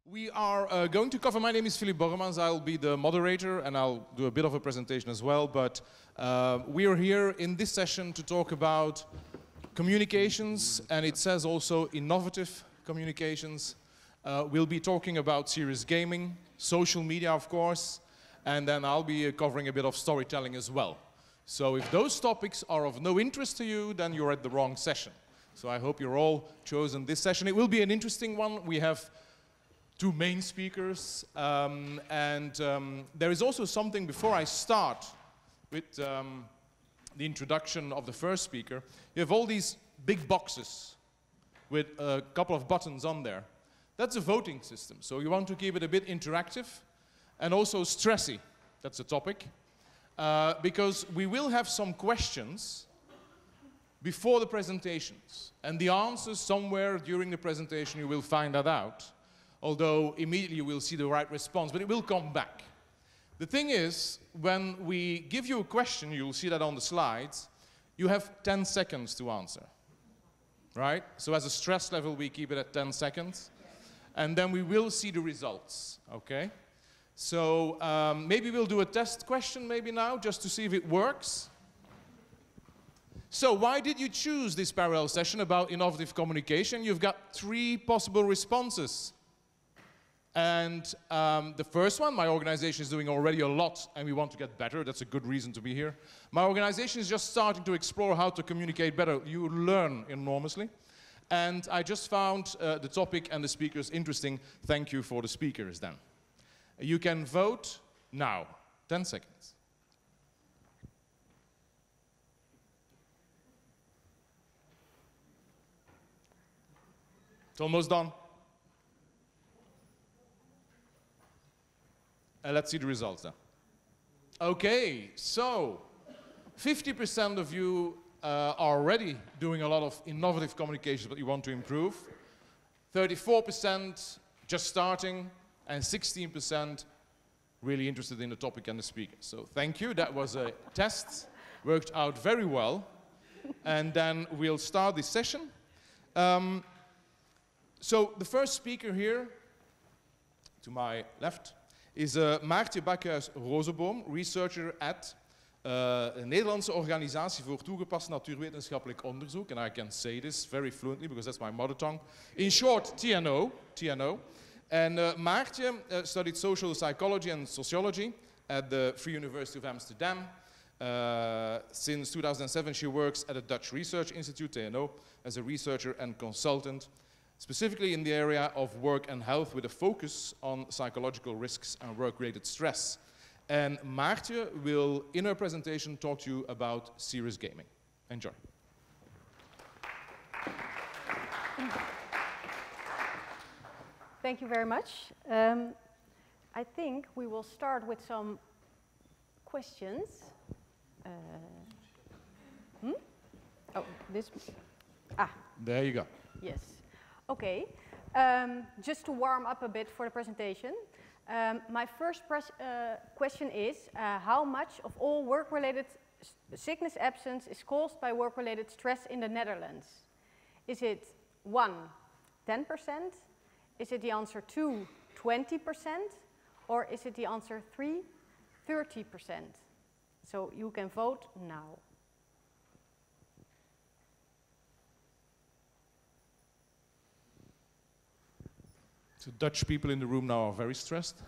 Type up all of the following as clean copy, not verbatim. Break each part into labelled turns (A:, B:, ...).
A: We are going to cover, my name is Philippe Borremans, I'll be the moderator and I'll do a bit of a presentation as well, but we are here in this session to talk about communications, and it says also innovative communications. We'll be talking about serious gaming, social media of course, and then I'll be covering a bit of storytelling as well. So if those topics are of no interest to you, then you're at the wrong session. So I hope you're all chosen this session. It will be an interesting one. We have two main speakers, there is also something before I start with the introduction of the first speaker. You have all these big boxes with a couple of buttons on there. That's a voting system, so you want to keep it a bit interactive and also stressy. That's a topic, because we will have some questions before the presentations, and the answers somewhere during the presentation you will find that out. Although immediately you will see the right response, but it will come back. The thing is, when we give you a question, you'll see that on the slides, you have 10 seconds to answer, right? So as a stress level, we keep it at 10 seconds, and then we will see the results, okay? So maybe we'll do a test question maybe now, just to see if it works. So why did you choose this parallel session about innovative communication? You've got 3 possible responses. And the first one, my organization is doing already a lot and we want to get better. That's a good reason to be here. My organization is just starting to explore how to communicate better. You learn enormously. And I just found the topic and the speakers interesting. Thank you for the speakers then. You can vote now. 10 seconds. It's almost done. Let's see the results then. Okay, so 50% of you are already doing a lot of innovative communications, but you want to improve. 34% just starting, and 16% really interested in the topic and the speaker. So thank you, that was a test, worked out very well. And then we'll start this session. So the first speaker here, to my left, is Maartje Bakhuys Roozeboom, researcher at een Nederlandse organisatie voor toegepast natuurwetenschappelijk onderzoek. And I can say this very fluently because that's my mother tongue. In short, TNO. And Maartje studied social psychology and sociology at the Free University of Amsterdam. Since 2007 she works at a Dutch Research Institute, TNO, as a researcher and consultant, specifically in the area of work and health with a focus on psychological risks and work-related stress. And Maartje will, in her presentation, talk to you about serious gaming. Enjoy.
B: Thank you very much. I think we will start with some questions. Oh, this.
A: There you go.
B: Yes. Okay, just to warm up a bit for the presentation, my first question is how much of all work-related sickness absence is caused by work-related stress in the Netherlands? Is it 1, 10%? Is it the answer 2, 20%? Or is it the answer 3, 30%? So you can vote now.
A: So Dutch people in the room now are very stressed.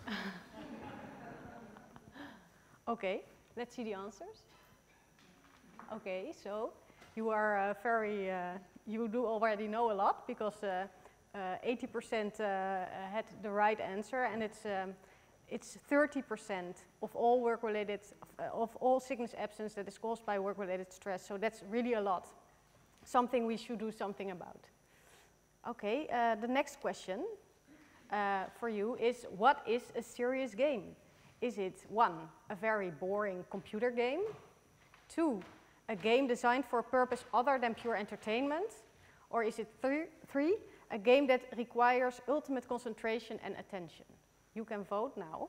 B: Okay, let's see the answers. Okay, so you are you do already know a lot because 80% had the right answer, and it's 30% of all work-related, of all sickness absence that is caused by work-related stress. So that's really a lot. Something we should do something about. Okay, the next question. For you is, what is a serious game? Is it 1, a very boring computer game? 2, a game designed for a purpose other than pure entertainment? Or is it 3, a game that requires ultimate concentration and attention? You can vote now.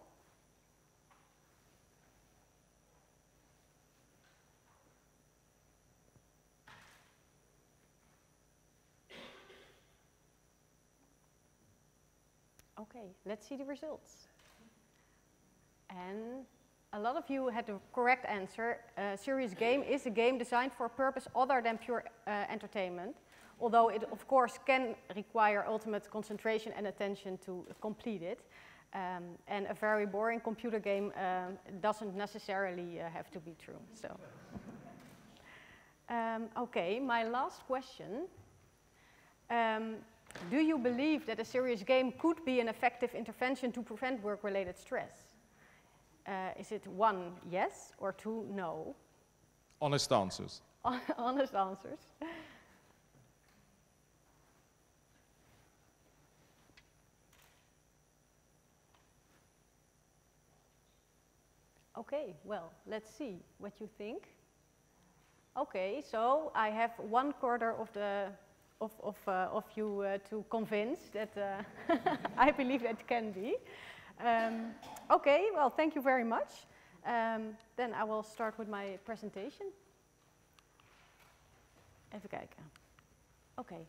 B: Okay, let's see the results. And a lot of you had the correct answer. Serious game is a game designed for a purpose other than pure entertainment, although it of course can require ultimate concentration and attention to complete it. And a very boring computer game doesn't necessarily have to be true. So, okay, my last question. Do you believe that a serious game could be an effective intervention to prevent work-related stress? Is it 1, yes, or 2, no?
A: Honest answers.
B: Honest answers. Okay, well, let's see what you think. Okay, so I have 1/4 of the of you to convince that I believe that can be. Okay, well, thank you very much. Then I will start with my presentation. Even kijken. Okay.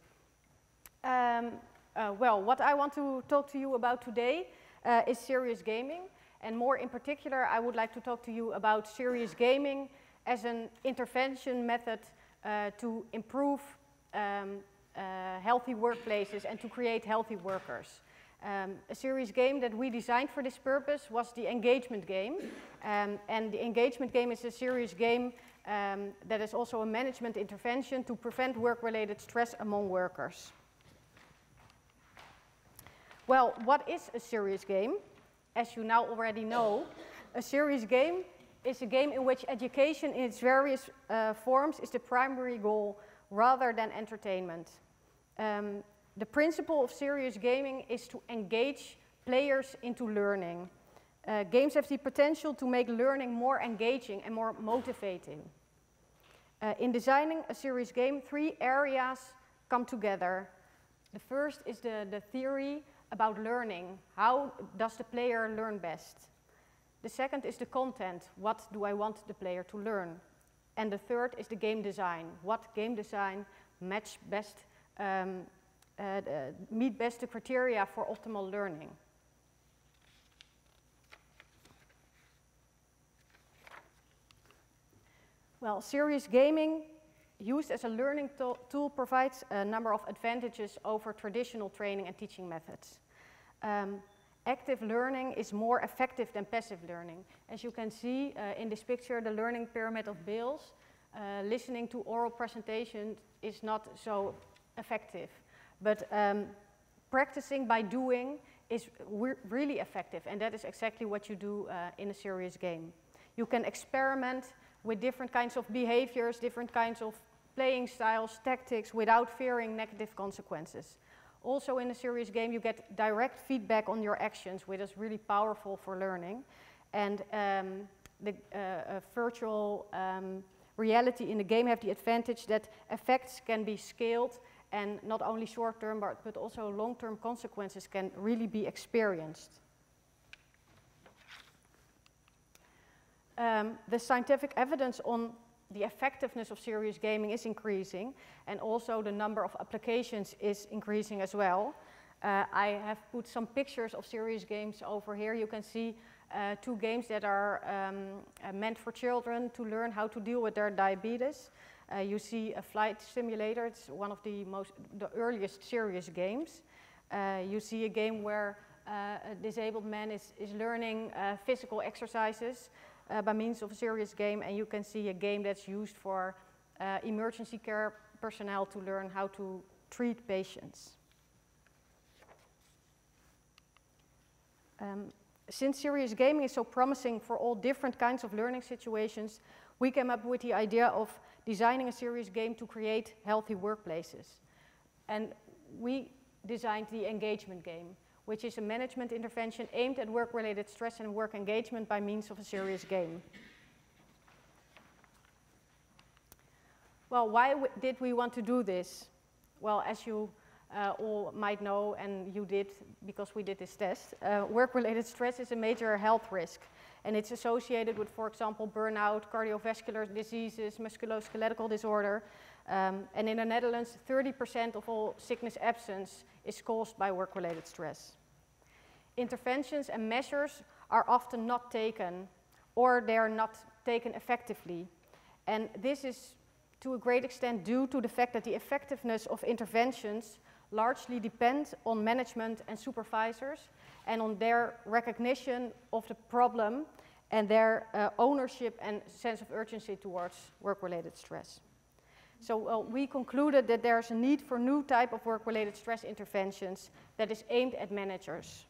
B: Well, what I want to talk to you about today is serious gaming. And more in particular, I would like to talk to you about serious gaming as an intervention method to improve healthy workplaces and to create healthy workers. A serious game that we designed for this purpose was the engagement game. And the engagement game is a serious game that is also a management intervention to prevent work-related stress among workers. Well, what is a serious game? As you now already know, a serious game is a game in which education in its various forms is the primary goal rather than entertainment. The principle of serious gaming is to engage players into learning. Games have the potential to make learning more engaging and more motivating. In designing a serious game, 3 areas come together. The first is the theory about learning. How does the player learn best? The second is the content. What do I want the player to learn? And the third is the game design. What game design meet best the criteria for optimal learning? Well, serious gaming used as a learning tool provides a number of advantages over traditional training and teaching methods. Active learning is more effective than passive learning. As you can see in this picture, the learning pyramid of Bales, listening to oral presentations is not so effective. But practicing by doing is really effective, and that is exactly what you do in a serious game. You can experiment with different kinds of behaviors, different kinds of playing styles, tactics, without fearing negative consequences. Also in a serious game, you get direct feedback on your actions, which is really powerful for learning. And the virtual reality in the game have the advantage that effects can be scaled, and not only short-term, but also long-term consequences can really be experienced. The scientific evidence on the effectiveness of serious gaming is increasing, and also the number of applications is increasing as well. I have put some pictures of serious games over here. You can see 2 games that are meant for children to learn how to deal with their diabetes. You see a flight simulator. It's one of the earliest serious games. You see a game where a disabled man is learning physical exercises by means of a serious game, and you can see a game that's used for emergency care personnel to learn how to treat patients. Since serious gaming is so promising for all different kinds of learning situations, we came up with the idea of designing a serious game to create healthy workplaces. And we designed the engagement game, which is a management intervention aimed at work-related stress and work engagement by means of a serious game. Well, why did we want to do this? Well, as you all might know, and you did because we did this test, work-related stress is a major health risk. And it's associated with, for example, burnout, cardiovascular diseases, musculoskeletal disorder. And in the Netherlands, 30% of all sickness absence is caused by work-related stress. interventions and measures are often not taken, or they are not taken effectively. And this is to a great extent due to the fact that the effectiveness of interventions largely depend on management and supervisors and on their recognition of the problem and their ownership and sense of urgency towards work-related stress. So we concluded that there's a need for new type of work-related stress interventions that is aimed at managers.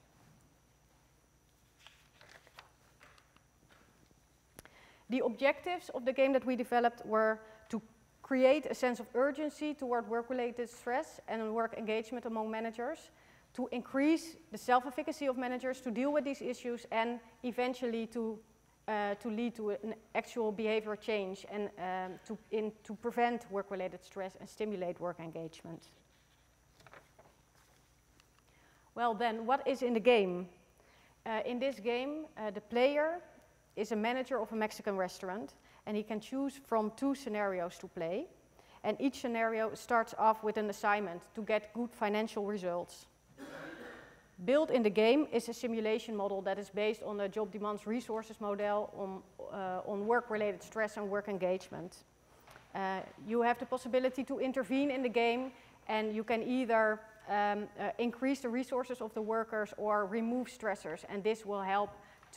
B: The objectives of the game that we developed were to create a sense of urgency toward work-related stress and work engagement among managers, to increase the self-efficacy of managers to deal with these issues, and eventually to lead to an actual behavior change and to prevent work-related stress and stimulate work engagement. Well then, what is in the game? In this game, the player is a manager of a Mexican restaurant, and he can choose from 2 scenarios to play. And each scenario starts off with an assignment to get good financial results. Built in the game is a simulation model that is based on the job demands resources model on work-related stress and work engagement. You have the possibility to intervene in the game, and you can either increase the resources of the workers or remove stressors, and this will help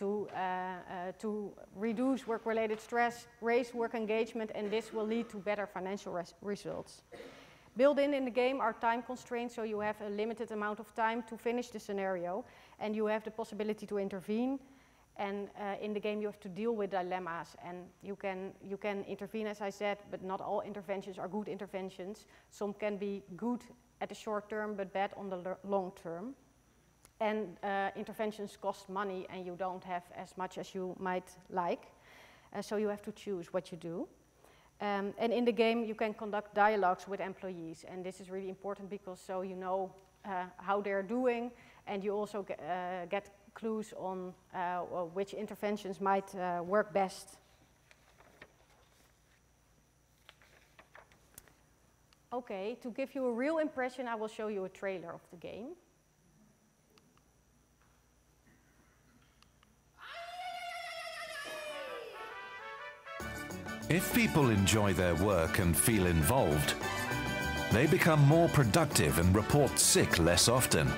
B: to reduce work-related stress, raise work engagement, and this will lead to better financial results. Built in the game are time constraints, so you have a limited amount of time to finish the scenario, and you have the possibility to intervene. And in the game you have to deal with dilemmas, and you can intervene, as I said, but not all interventions are good interventions. Some can be good at the short term, but bad on the long term. And interventions cost money, and you don't have as much as you might like. So you have to choose what you do. And in the game, you can conduct dialogues with employees. And this is really important because so you know how they're doing, and you also get clues on which interventions might work best. Okay, to give you a real impression, I will show you a trailer of the game.
C: If people enjoy their work and feel involved, they become more productive and report sick less often.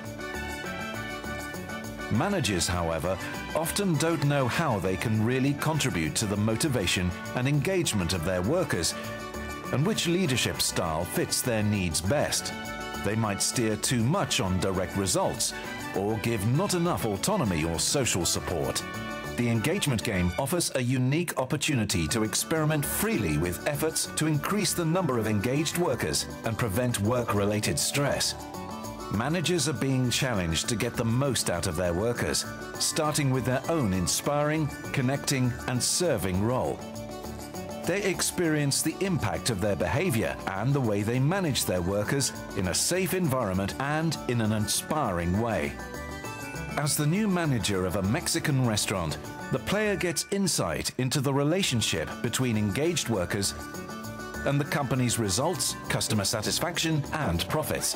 C: Managers, however, often don't know how they can really contribute to the motivation and engagement of their workers and which leadership style fits their needs best. They might steer too much on direct results or give not enough autonomy or social support. The engagement game offers a unique opportunity to experiment freely with efforts to increase the number of engaged workers and prevent work-related stress. Managers are being challenged to get the most out of their workers, starting with their own inspiring, connecting, and serving role. They experience the impact of their behavior and the way they manage their workers in a safe environment and in an inspiring way. As the new manager of a Mexican restaurant, the player gets insight into the relationship between engaged workers and the company's results, customer satisfaction, and profits.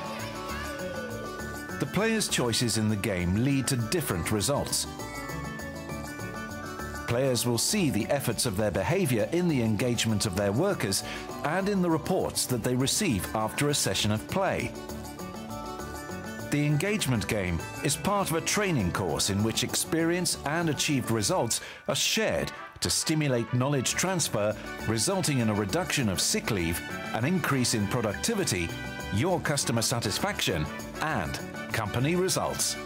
C: The player's choices in the game lead to different results. Players will see the efforts of their behavior in the engagement of their workers and in the reports that they receive after a session of play. The engagement game is part of a training course in which experience and achieved results are shared to stimulate knowledge transfer, resulting in a reduction of sick leave, an increase in productivity, your customer satisfaction, and company results.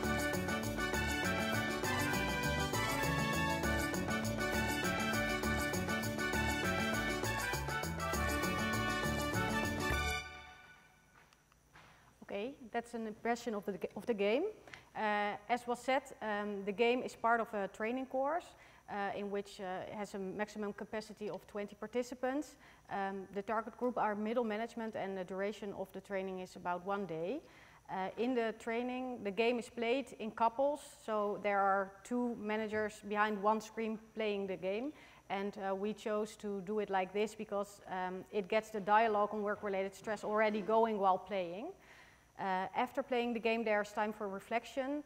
B: Okay, that's an impression of the game. As was said, the game is part of a training course in which it has a maximum capacity of 20 participants. The target group are middle management, and the duration of the training is about 1 day. In the training, the game is played in couples, so there are 2 managers behind one screen playing the game. And we chose to do it like this because it gets the dialogue on work-related stress already going while playing. After playing the game, there's time for reflection.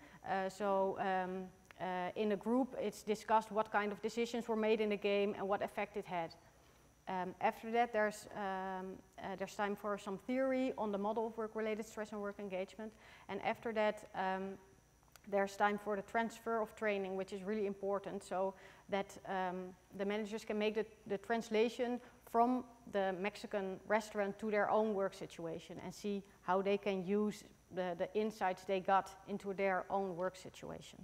B: In a group, it's discussed what kind of decisions were made in the game and what effect it had. After that, there's time for some theory on the model of work-related stress and work engagement. And after that, there's time for the transfer of training, which is really important, so that the managers can make the translation from the Mexican restaurant to their own work situation and see how they can use the insights they got into their own work situation.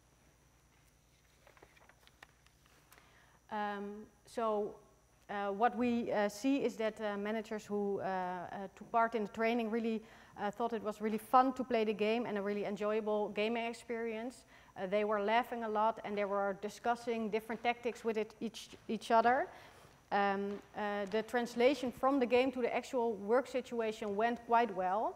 B: What we see is that managers who took part in the training really thought it was really fun to play the game and a really enjoyable gaming experience. They were laughing a lot and they were discussing different tactics with each other. The translation from the game to the actual work situation went quite well.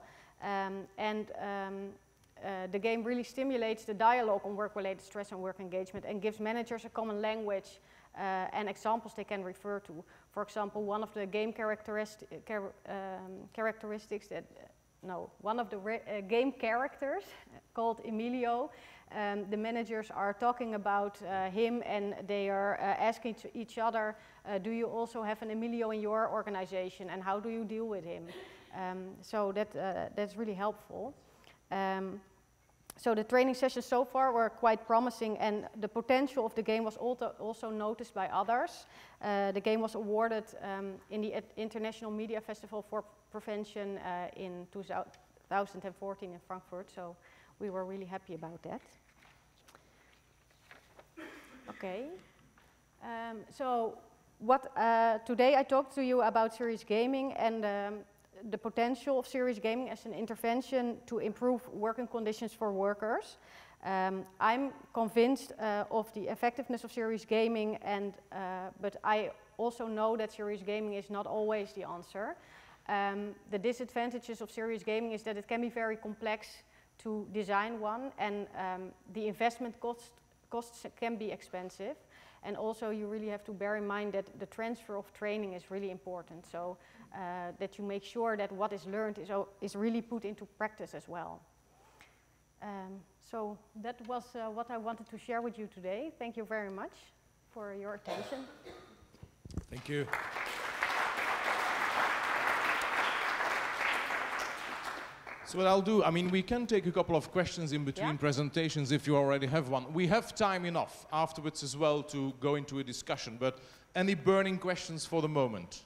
B: The game really stimulates the dialogue on work-related stress and work engagement and gives managers a common language and examples they can refer to. For example, one of the game characteristics that, one of the game characters called Emilio, the managers are talking about him and they are asking each other, do you also have an Emilio in your organization and how do you deal with him? That's really helpful. So the training sessions so far were quite promising and the potential of the game was also noticed by others. The game was awarded in the International Media Festival for Prevention in 2014 in Frankfurt, so we were really happy about that. Okay, today I talked to you about serious gaming and the potential of serious gaming as an intervention to improve working conditions for workers. I'm convinced of the effectiveness of serious gaming, but I also know that serious gaming is not always the answer. The disadvantages of serious gaming is that it can be very complex to design one, and the investment costs can be expensive. And also you really have to bear in mind that the transfer of training is really important, so that you make sure that what is learned is really put into practice as well. So that was what I wanted to share with you today. Thank you very much for your attention.
A: Thank you. So what I'll do, we can take a couple of questions in between presentations if you already have one. We have time enough afterwards as well to go into a discussion, but any burning questions for the moment?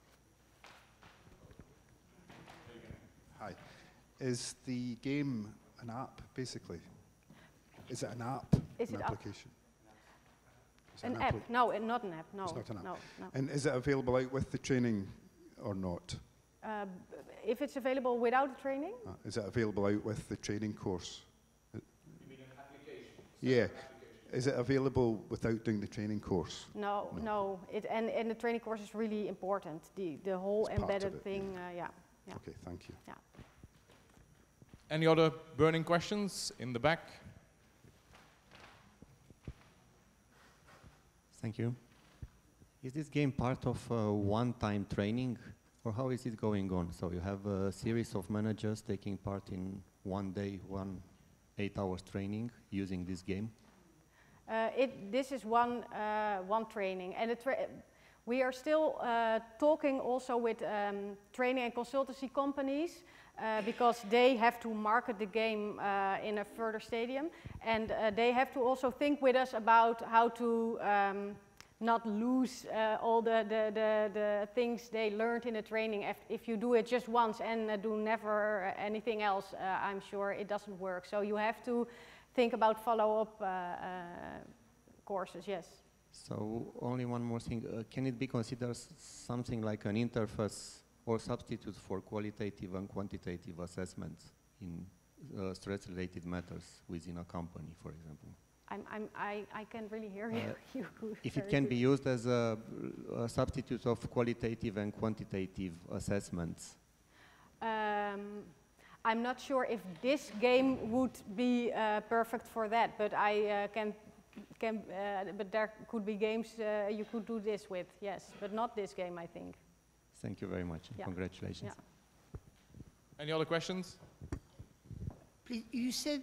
D: Hi. Is the game an app, basically? Is it an app, an application?
B: An app? No, not an app, no.
D: It's not an app.
B: No.
D: And is it available out with the training or not?
B: If it's available without the training?
D: Is it available out with the training course?
A: You mean an application?
D: Yeah. Is it available without doing the training course?
B: No. And the training course is really important. The whole embedded thing, yeah.
D: Okay, thank you.
B: Yeah.
A: Any other burning questions in the back?
E: Thank you. Is this game part of one-time training, or how is it going on? So you have a series of managers taking part in one day, 8 hours training using this game?
B: This is one training, and we are still talking also with training and consultancy companies because they have to market the game in a further stadium, and they have to also think with us about how to not lose all the things they learned in the training. If you do it just once and do never anything else, I'm sure it doesn't work. So you have to think about follow-up courses, yes.
E: So only one more thing, can it be considered something like an interface or substitute for qualitative and quantitative assessments in stress-related matters within a company, for example?
B: I can't really hear you.
E: If it can be used as a substitute of qualitative and quantitative assessments.
B: I'm not sure if this game would be perfect for that, but but there could be games you could do this with, yes, but not this game, I think.
E: Thank you very much.
B: Yeah.
E: Congratulations.
B: Yeah.
A: Any other questions?
F: Please, you said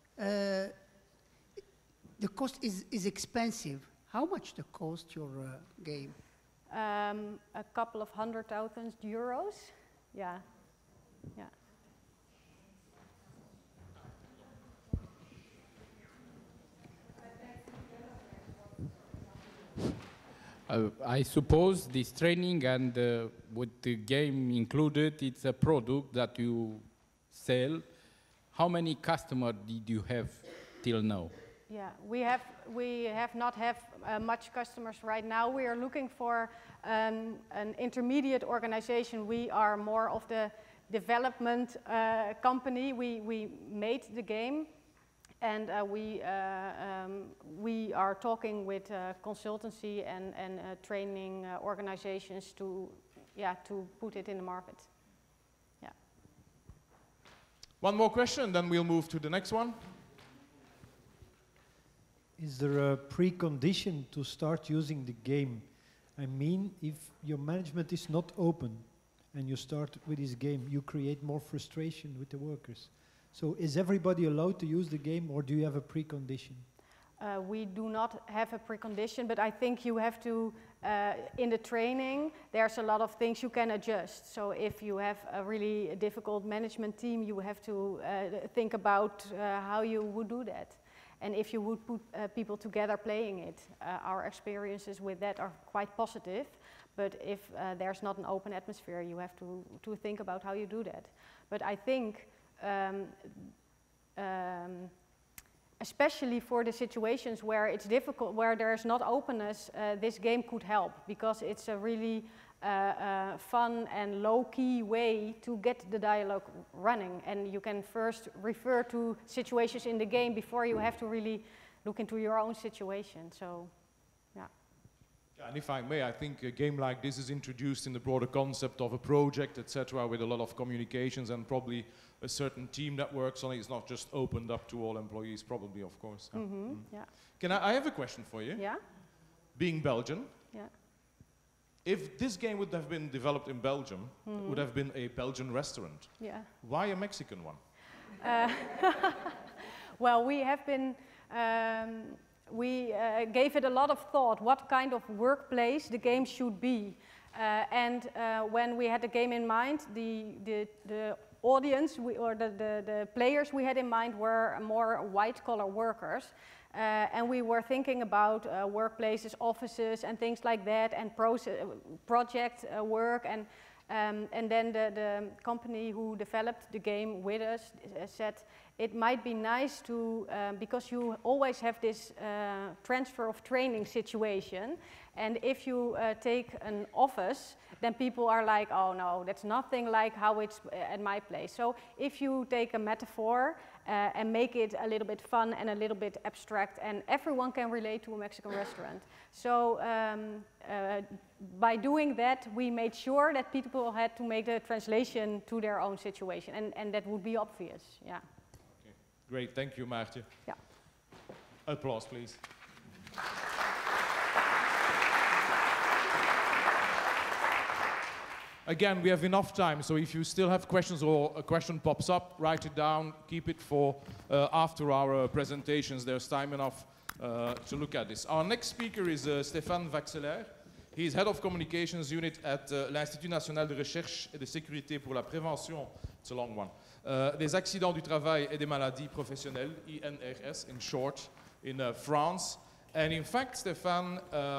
F: the cost is expensive. How much the cost your game?
B: A couple of €100,000. Yeah, yeah.
G: I suppose this training and with the game included, it's a product that you sell. How many customers did you have till now?
B: Yeah, we have not much customers right now. We are looking for an intermediate organization. We are more of the development company. We made the game. And we are talking with consultancy and training organizations to put it in the market. Yeah.
A: One more question, then we'll move to the next one.
H: Is there a precondition to start using the game? I mean, if your management is not open and you start with this game, you create more frustration with the workers. So is everybody allowed to use the game, or do you have a precondition?
B: We do not have a precondition, but I think you have to, in the training, there's a lot of things you can adjust. So if you have a really difficult management team, you have to think about how you would do that. And if you would put people together playing it, our experiences with that are quite positive. But if there's not an open atmosphere, you have to think about how you do that. But I think especially for the situations where it's difficult, where there's not openness, this game could help, because it's a really fun and low-key way to get the dialogue running. And you can first refer to situations in the game before you have to really look into your own situation. So, yeah.
A: Yeah, and if I may, I think a game like this is introduced in the broader concept of a project, etc., with a lot of communications and probably a certain team that works on it. It's not just opened up to all employees, probably, of course.
B: Yeah.
A: Can I have a question for you?
B: Yeah.
A: Being Belgian,
B: Yeah.
A: if this game would have been developed in Belgium, it would have been a Belgian restaurant.
B: Yeah.
A: Why a Mexican one?
B: Well, we have been. We gave it a lot of thought, what kind of workplace the game should be. And when we had the game in mind, the audience, or the players we had in mind were more white-collar workers. And we were thinking about workplaces, offices, and things like that, and project work. And then the company who developed the game with us said, it might be nice to, because you always have this transfer of training situation, and if you take an office, then people are like, oh no, that's nothing like how it's at my place. So if you take a metaphor and make it a little bit fun and a little bit abstract, and everyone can relate to a Mexican restaurant. So by doing that, we made sure that people had to make the translation to their own situation, and that would be obvious, yeah.
A: Great, thank you, Maartje.
B: Yeah.
A: Applause, please. Again, we have enough time, so if you still have questions or a question pops up, write it down, keep it for after our presentations. There's time enough to look at this. Our next speaker is Stéphane Vaxelaire. He is Head of Communications Unit at l'Institut National de Recherche et de Sécurité pour la Prévention, it's a long one, des accidents du travail et des maladies professionnelles, INRS in short, in France. And in fact, Stéphane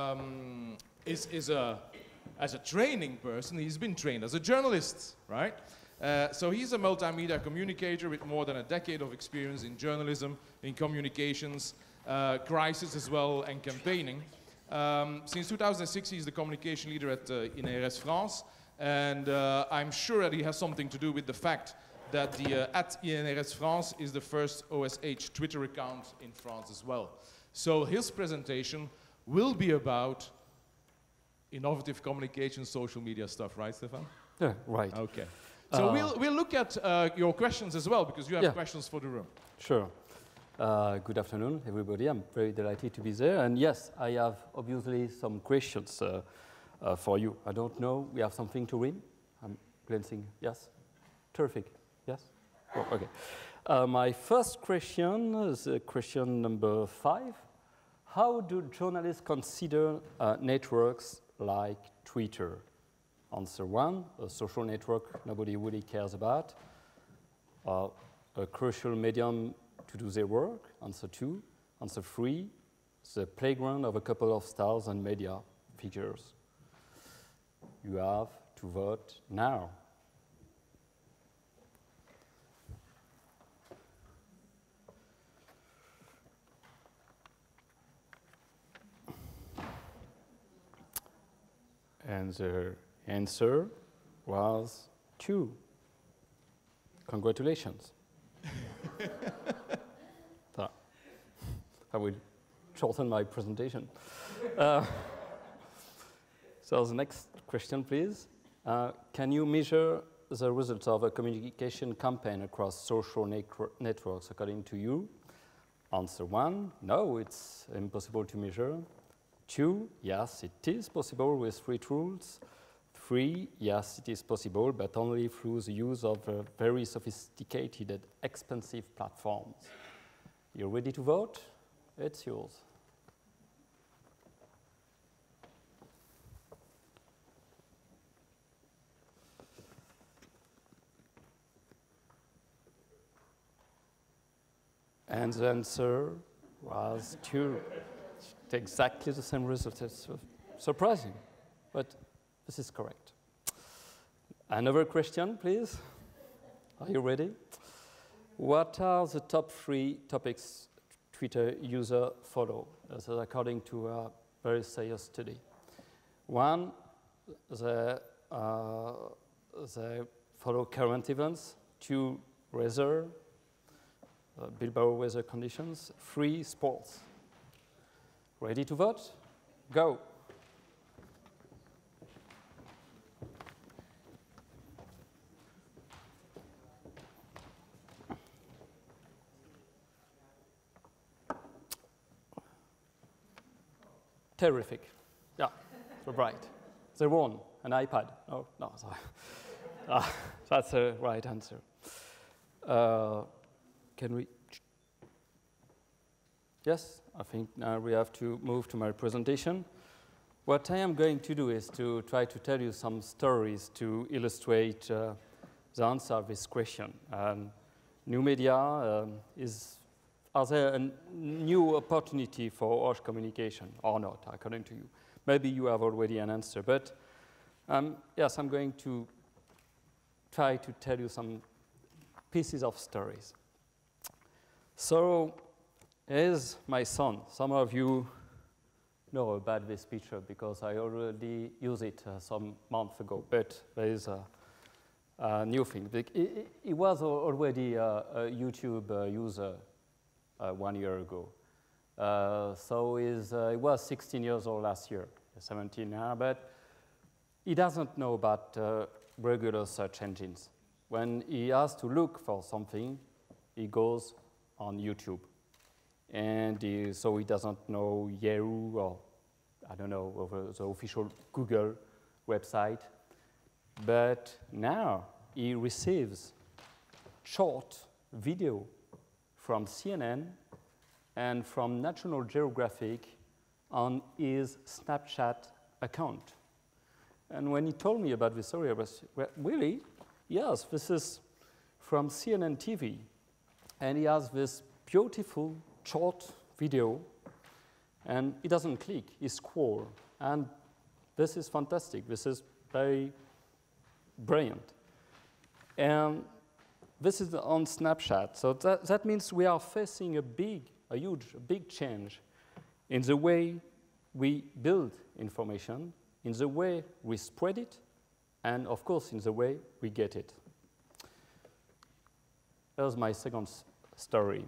A: as a training person, he's been trained as a journalist, right? So he's a multimedia communicator with more than a decade of experience in journalism, in communications, crisis as well, and campaigning. Since 2006, he's the communication leader at INRS France, and I'm sure that he has something to do with the fact that the at INRS France is the first OSH Twitter account in France as well. So his presentation will be about innovative communication, social media stuff, right, Stéphane?
I: Yeah, right.
A: Okay. So we'll look at your questions as well, because you have questions for the room.
I: Sure. Good afternoon, everybody. I'm very delighted to be there. And yes, I have obviously some questions for you. I don't know, we have something to read? I'm glancing, yes? Terrific, yes? Oh, okay. My first question is question number 5. How do journalists consider networks like Twitter? Answer 1, a social network nobody really cares about. A crucial medium to do their work. Answer 2. Answer 3, the playground of a couple of stars and media figures. You have to vote now. And the answer was 2. Congratulations. So, I will shorten my presentation. So the next question, please. Can you measure the results of a communication campaign across social networks according to you? Answer 1, no, it's impossible to measure. 2, yes, it is possible with 3 tools. 3, yes, it is possible, but only through the use of very sophisticated and expensive platforms. You ready to vote? It's yours. And the answer was 2. Exactly the same result. It's surprising, but this is correct. Another question, please. Are you ready? What are the top 3 topics Twitter users follow? This is according to a very serious study. 1, they follow current events. 2, weather, Bilbao weather conditions. 3, sports. Ready to vote? Go. Terrific. Yeah, so right. They won an iPad. Oh, no, sorry. That's the right answer. Can we? Yes, I think now we have to move to my presentation. What I am going to do is to try to tell you some stories to illustrate the answer of this question. New media are there a new opportunity for OSH communication or not, according to you? Maybe you have already an answer, but yes, I'm going to try to tell you some pieces of stories. So, here's my son. Some of you know about this picture because I already used it some months ago, but there is a new thing. He was already a YouTube user 1 year ago. So he was 16 years old last year, 17 now, but he doesn't know about regular search engines. When he has to look for something, he goes on YouTube. And so he doesn't know Yahoo or, I don't know, over the official Google website. But now he receives short video from CNN and from National Geographic on his Snapchat account. And when he told me about this story, I was, well, really? Yes, this is from CNN TV. And he has this beautiful short video, and he doesn't click, he scrolls. And this is fantastic. This is very brilliant. And this is on Snapchat. So that means we are facing a big change in the way we build information, in the way we spread it, and of course, in the way we get it. Here's my second story.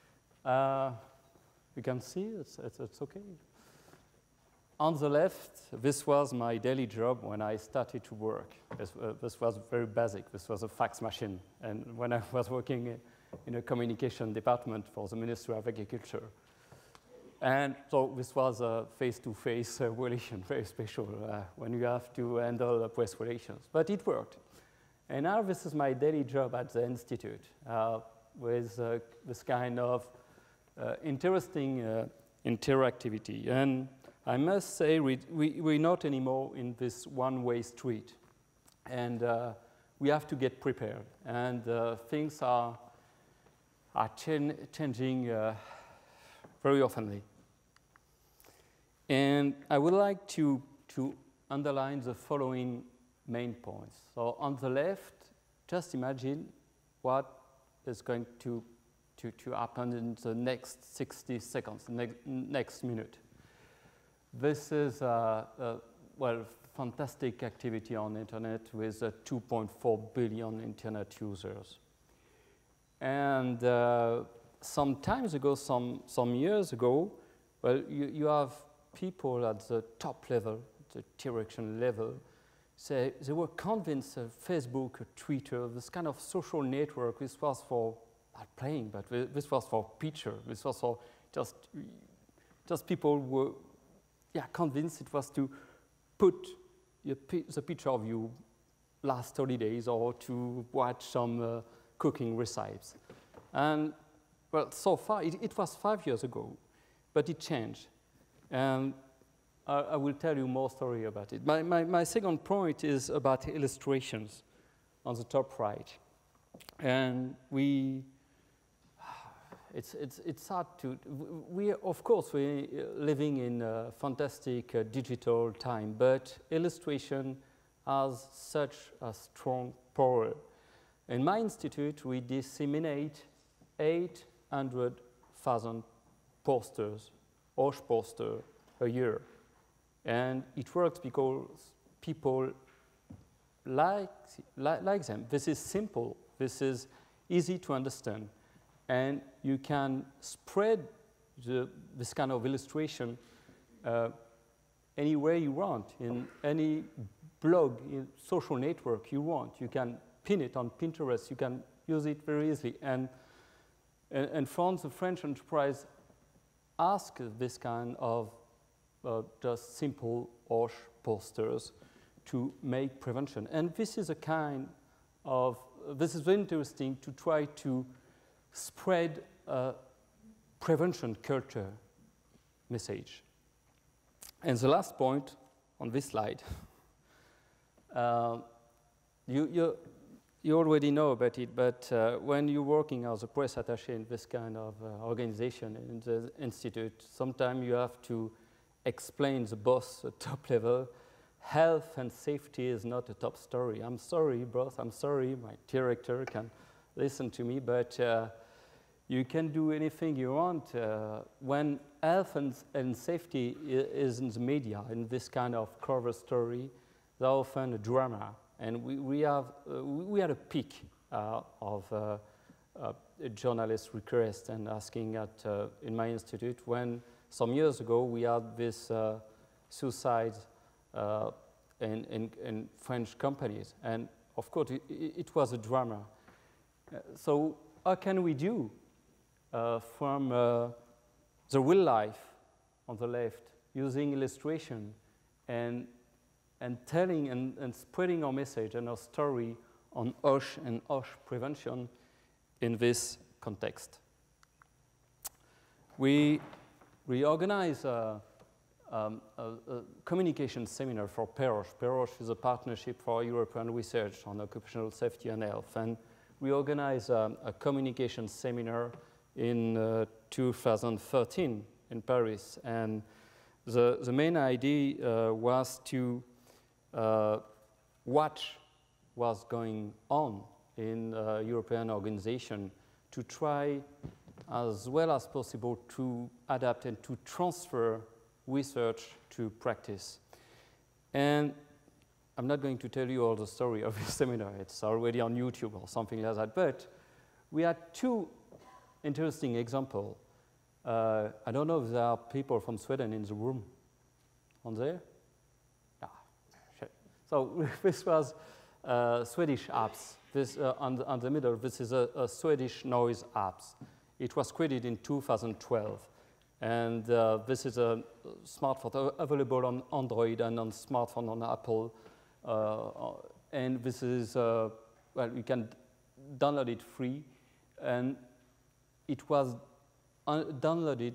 I: You can see, it's okay. On the left, this was my daily job when I started to work. This was very basic. This was a fax machine. And when I was working in a communication department for the Ministry of Agriculture. And so this was a face-to-face relation, very special when you have to handle press relations. But it worked. And now this is my daily job at the Institute. with this kind of interesting interactivity. And I must say we're not anymore in this one-way street. And we have to get prepared. And things are changing very oftenly. And I would like to underline the following main points. So on the left, just imagine what is going to happen in the next 60 seconds, next minute. This is well, fantastic activity on the internet with 2.4 billion internet users. And some times ago, some years ago, well, you have people at the top level, the direction level, say they were convinced Facebook, Twitter, this kind of social network, this was for not playing, but this was for picture. This was for just people were convinced it was to put the picture of you last holidays or to watch some cooking recipes. And well, so far, it was 5 years ago, but it changed. And I will tell you more story about it. My second point is about illustrations on the top right. And it's hard to, of course, we're living in a fantastic digital time, but illustration has such a strong power. In my institute, we disseminate 800,000 posters, OSH posters, a year. And it works because people like them. This is simple. This is easy to understand. And you can spread this kind of illustration anywhere you want, in any blog, in social network you want. You can pin it on Pinterest. You can use it very easily. And France, the French enterprise, ask this kind of just simple OSH posters to make prevention. And this is a kind of, this is very interesting to try to spread a prevention culture message. And the last point on this slide, you already know about it, but when you're working as a press attaché in this kind of organization in the institute, sometimes you have to explain the boss at top level, health and safety is not a top story. I'm sorry, boss, I'm sorry, my director can listen to me, but you can do anything you want. When health and safety is in the media, in this kind of cover story, they're often a drama. And we had a peak of a journalist request and asking in my institute when some years ago we had this suicides in French companies. And of course, it was a drama. So how can we do from the real life on the left, using illustration and telling and spreading our message and our story on OSH and OSH prevention in this context. We organize a communication seminar for PEROSH. PEROSH is a partnership for European research on occupational safety and health. And we organized a communication seminar in 2013 in Paris. And the main idea was to watch what's going on in European organization to try as well as possible to adapt and to transfer research to practice. And I'm not going to tell you all the story of this seminar. It's already on YouTube or something like that. But we had two interesting examples. I don't know if there are people from Sweden in the room. On there? Yeah. So this was Swedish apps. This on the middle, this is a Swedish noise apps. It was created in 2012. And this is a smartphone available on Android and on smartphone on Apple. And this is, well, you can download it free. and it was downloaded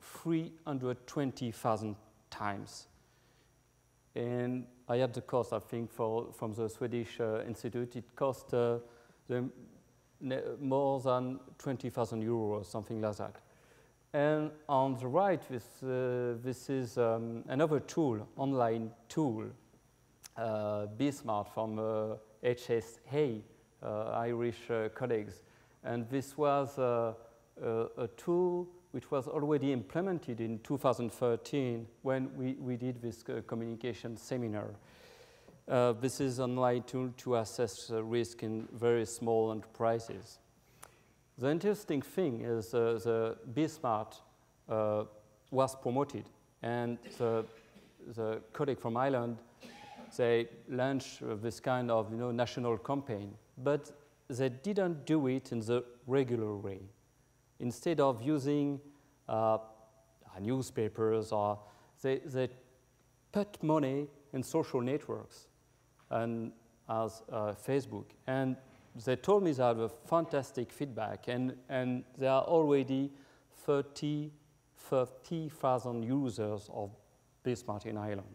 I: 320,000 times. And I had the cost, I think, from the Swedish Institute. It cost them more than 20,000 euros, something like that. And on the right, this is another tool, online tool, BSmart from HSA, Irish colleagues. And this was a tool which was already implemented in 2013 when we did this communication seminar. This is an online tool to assess risk in very small enterprises. The interesting thing is the BSmart was promoted, and the colleague from Ireland, they launched this kind of national campaign, but they didn't do it in the regular way. Instead of using newspapers, or they put money in social networks and as Facebook. And they told me they have a fantastic feedback, and there are already 30,000 users of BSmart in Ireland.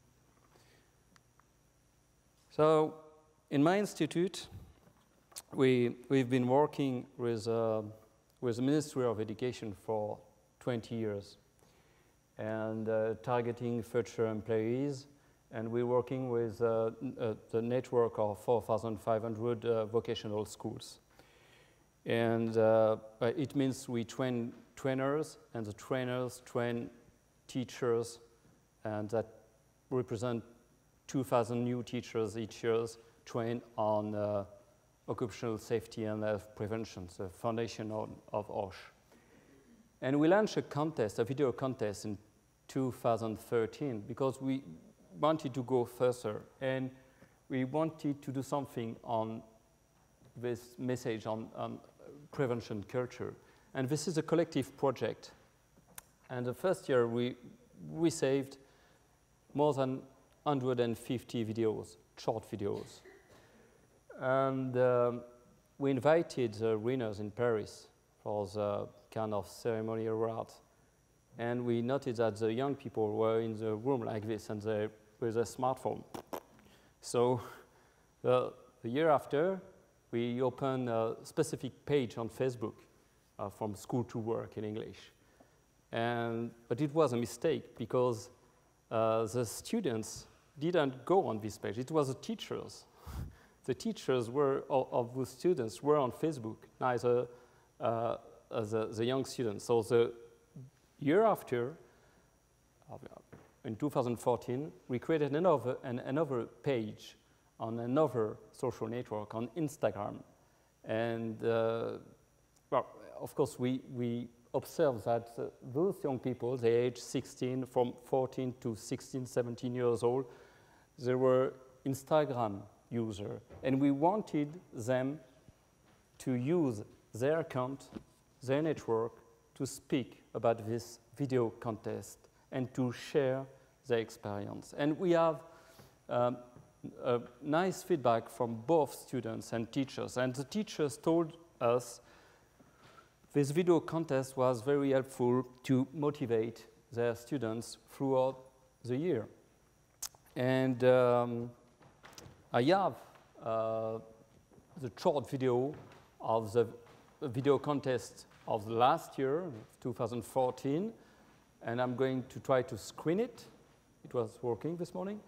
I: So in my institute, we've been working with the Ministry of Education for 20 years and targeting future employees. And we're working with the network of 4,500 vocational schools. And it means we train trainers, and the trainers train teachers, and that represent 2,000 new teachers each year trained on occupational safety and health prevention, the foundation of OSHA. And we launched a contest, a video contest in 2013, because we wanted to go further, and we wanted to do something on this message on prevention culture. And this is a collective project. And the first year, we saved more than 150 videos, short videos. And we invited the winners in Paris for the kind of ceremony award. And we noticed that the young people were in the room like this, and they with a smartphone. So the year after, we opened a specific page on Facebook from School to Work in English. But it was a mistake, because the students didn't go on this page. It was the teachers. The teachers of the students were on Facebook, neither the young students. So the year after, in 2014, we created another page on another social network, on Instagram. And well, of course, we observed that those young people, they age 16, from 14 to 16, 17 years old, they were Instagram users. And we wanted them to use their account, their network, to speak about this video contest and to share their experience. And we have a nice feedback from both students and teachers. And the teachers told us this video contest was very helpful to motivate their students throughout the year. And I have the short video of the video contest of the last year, 2014, and I'm going to try to screen it. It was working this morning.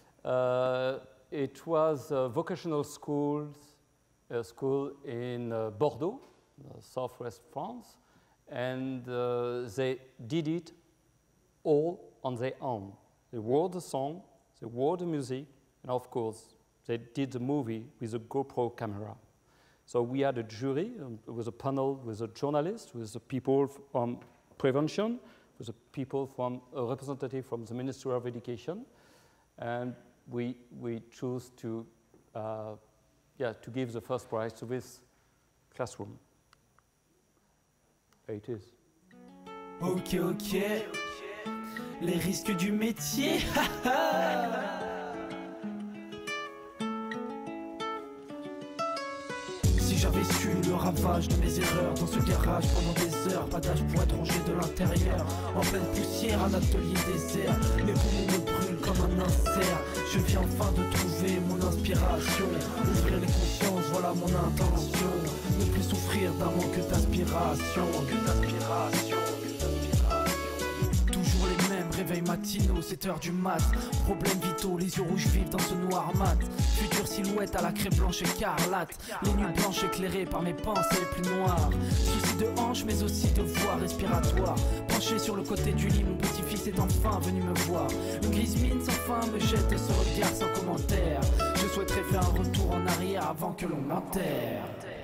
I: It was a vocational school in Bordeaux, southwest France, and they did it all on their own. They wrote the song, they wrote the music, and of course, they did the movie with a GoPro camera. So we had a jury, with a panel with a journalist, with the people from prevention, with the people from a representative from the Ministry of Education, and we chose to give the first prize to this classroom. There it is.
J: Ok, les risques du métier. Si j'avais su le ravage de mes erreurs dans ce garage pendant des heures, pas d'âge pour être rongé de l'intérieur. En pleine poussière, un atelier désert, mes poumons me brûlent comme un insert. Je viens enfin de trouver mon inspiration, ouvrir les consciences, voilà mon intention. Ne plus souffrir d'un manque d'inspiration, toujours les mêmes réveils matinaux, 7h du mat. Problèmes vitaux, les yeux rouges vifs dans ce noir mat. Future silhouette à la craie blanche écarlate. Les nuits blanches éclairées par mes pensées les plus noires. Soucis de hanche mais aussi de voie respiratoire. Penché sur le côté du lit, mon petit-fils est enfin venu me voir. Une grise mine sans fin me jette ce regard sans commentaire. Je souhaiterais faire un retour en arrière avant que l'on m'enterre.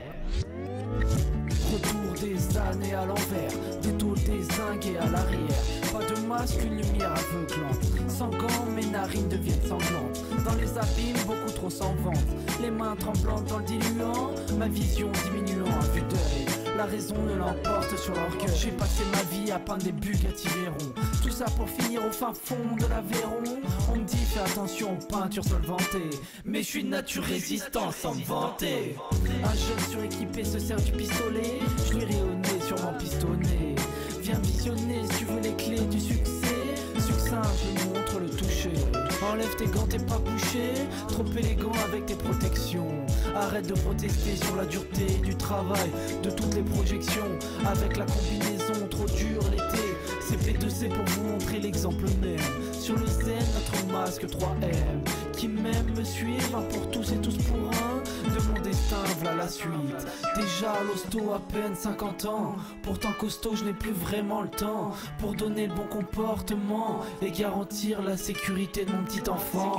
J: Retour des années à l'envers, des tôles dézinguées à l'arrière. Pas de masque, une lumière aveuglante. Sans gants, mes narines deviennent sanglantes. Dans les abîmes, beaucoup trop s'en vantent. Les mains tremblantes dans le diluant, ma vision diminuant à vue d'œil. La raison ne l'emporte sur l'orgueil. J'ai passé ma vie à peindre des Bugatti Veyron. Tout ça pour finir au fin fond de l'Aveyron. On me dit fais attention aux peintures solvantées, mais je suis de nature résistante sans me vanter. Un jeune suréquipé se sert du pistolet. Je lui ris au nez sur mon pistonné. Viens visionner si tu veux les clés du succès. Succinct, je lui montre le toucher. Enlève tes gants, t'es pas bouché. Trop élégant avec tes protections. Arrête de protester sur la dureté du travail, de toutes les projections. Avec la combinaison trop dure l'été. C'est P2C pour vous montrer l'exemple même. Sur le zen, notre masque 3M. Qui m'aime me suivre, un pour tous et tous pour un. De mon destin, v'là la suite. Déjà l'hosto à peine 50 ans. Pourtant costaud, je n'ai plus vraiment le temps pour donner le bon comportement et garantir la sécurité de mon petit enfant.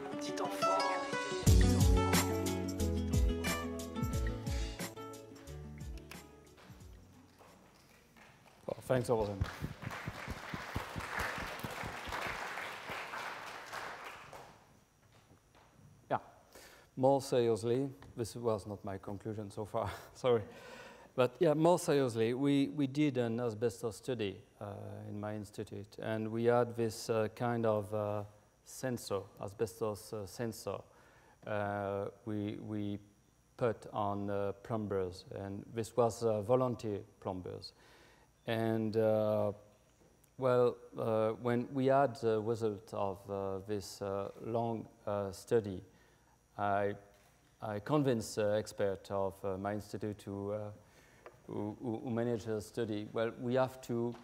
I: Well, thanks, Roozeboom. Yeah, more seriously, this was not my conclusion so far, sorry. But yeah, more seriously, we did an asbestos study in my institute, and we had this kind of sensor, asbestos sensor, we put on plumbers, and this was volunteer plumbers. And when we had the result of this long study, I convinced the expert of my institute who managed the study, well, we have to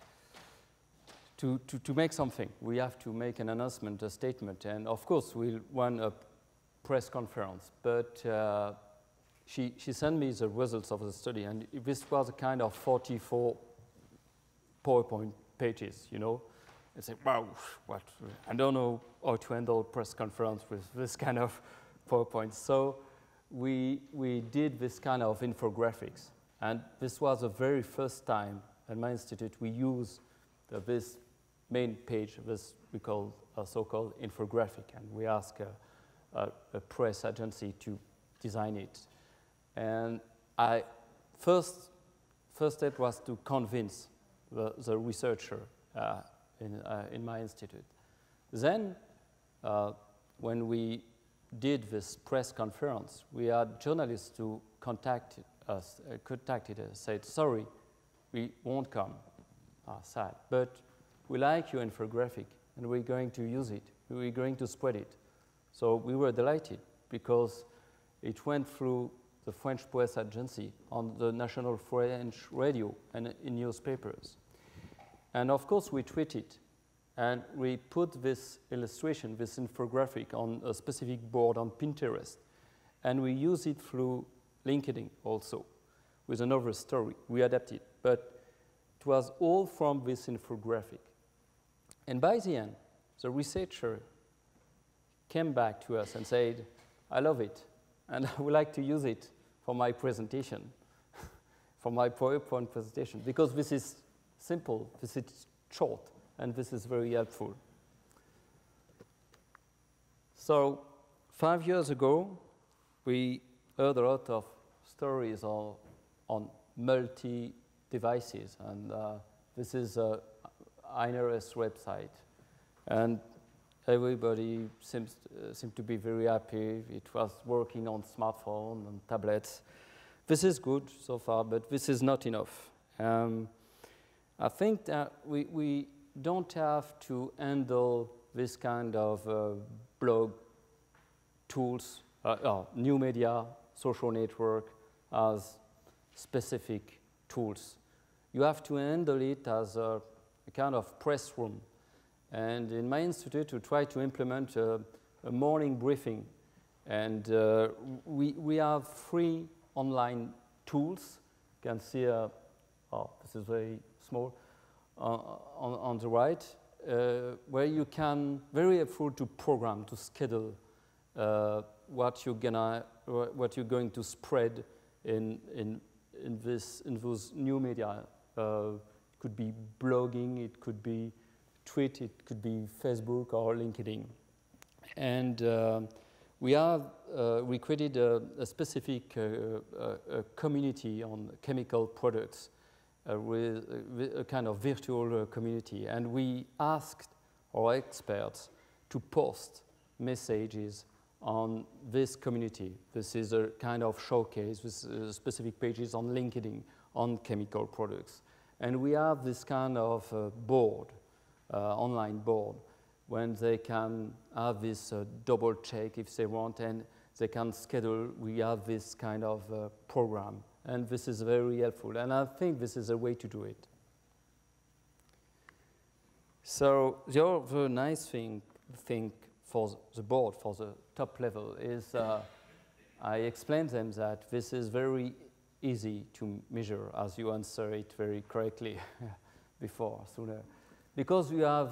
I: make something. We have to make an announcement, a statement, and of course we'll run a press conference. But she sent me the results of the study, and this was a kind of 44 PowerPoint pages, you know. I said, wow, what? I don't know how to handle press conference with this kind of PowerPoint. So we did this kind of infographics. And this was the very first time at my institute we used this main page, this we call a so-called infographic. And we asked a press agency to design it. And first step was to convince the researcher in my institute. Then, when we did this press conference, we had journalists who contacted us, said, sorry, we won't come, sad, but we like your infographic and we're going to use it, we're going to spread it. So we were delighted because it went through the French press agency on the national French radio and in newspapers. And of course we tweeted, and we put this illustration, this infographic on a specific board on Pinterest, and we use it through LinkedIn also with another story. We adapted, but it was all from this infographic. And by the end, the researcher came back to us and said, I love it, and I would like to use it for my presentation, for my PowerPoint presentation, because this is simple, this is short, and this is very helpful. So 5 years ago, we heard a lot of stories on multi-devices, and this is a INRS website. And everybody seemed to be very happy. It was working on smartphones and tablets. This is good so far, but this is not enough. I think that we don't have to handle this kind of blog tools, new media, social network as specific tools. You have to handle it as a kind of press room. And in my institute, we try to implement a morning briefing. And we have 3 online tools. You can see, this is very small, on the right, where you can, very helpful to program, to schedule what you're going to spread in those new media. It could be blogging, it could be tweet, it could be Facebook or LinkedIn. And we created a specific community on chemical products with a kind of virtual community. And we asked our experts to post messages on this community. This is a kind of showcase with specific pages on LinkedIn on chemical products. And we have this kind of board, online board, when they can have this double check if they want, and they can schedule. We have this kind of program, and this is very helpful. And I think this is a way to do it. So the other nice thing for the board, for the top level, is I explained them that this is very easy to measure, as you answer it very correctly before, sooner. Because you have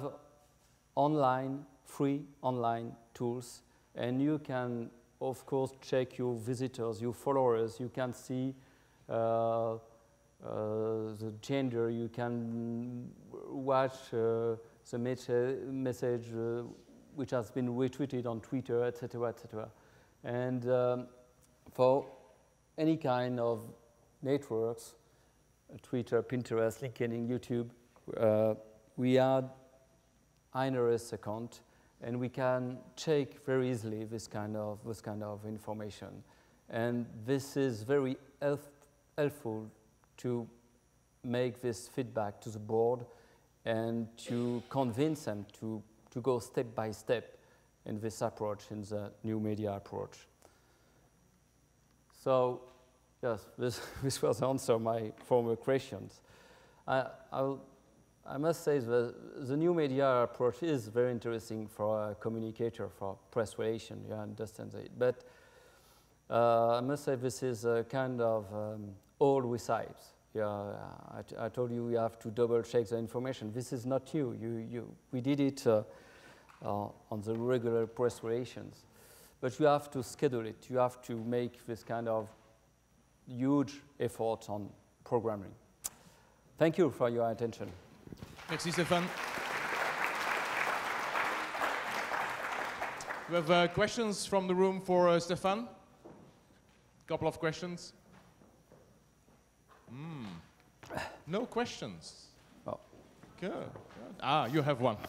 I: free online tools, and you can, of course, check your visitors, your followers. You can see the gender. You can watch the message which has been retweeted on Twitter, etc., etc. And for any kind of networks, Twitter, Pinterest, LinkedIn, YouTube, we add INRS account, and we can check very easily this kind of information. And this is very helpful to make this feedback to the board and to convince them to go step by step in this approach, in the new media approach. So, yes, this was answer my former questions. I must say that the new media approach is very interesting for a communicator, for press relation, you understand that. But I must say this is a kind of old recipes. Yeah, I told you we have to double check the information. This is not new. We did it on the regular press relations. But you have to schedule it. You have to make this kind of huge effort on programming. Thank you for your attention.
A: Merci, Stéphane. We have questions from the room for Stéphane. A couple of questions. No questions.
I: Oh.
A: Good. Ah, you have one.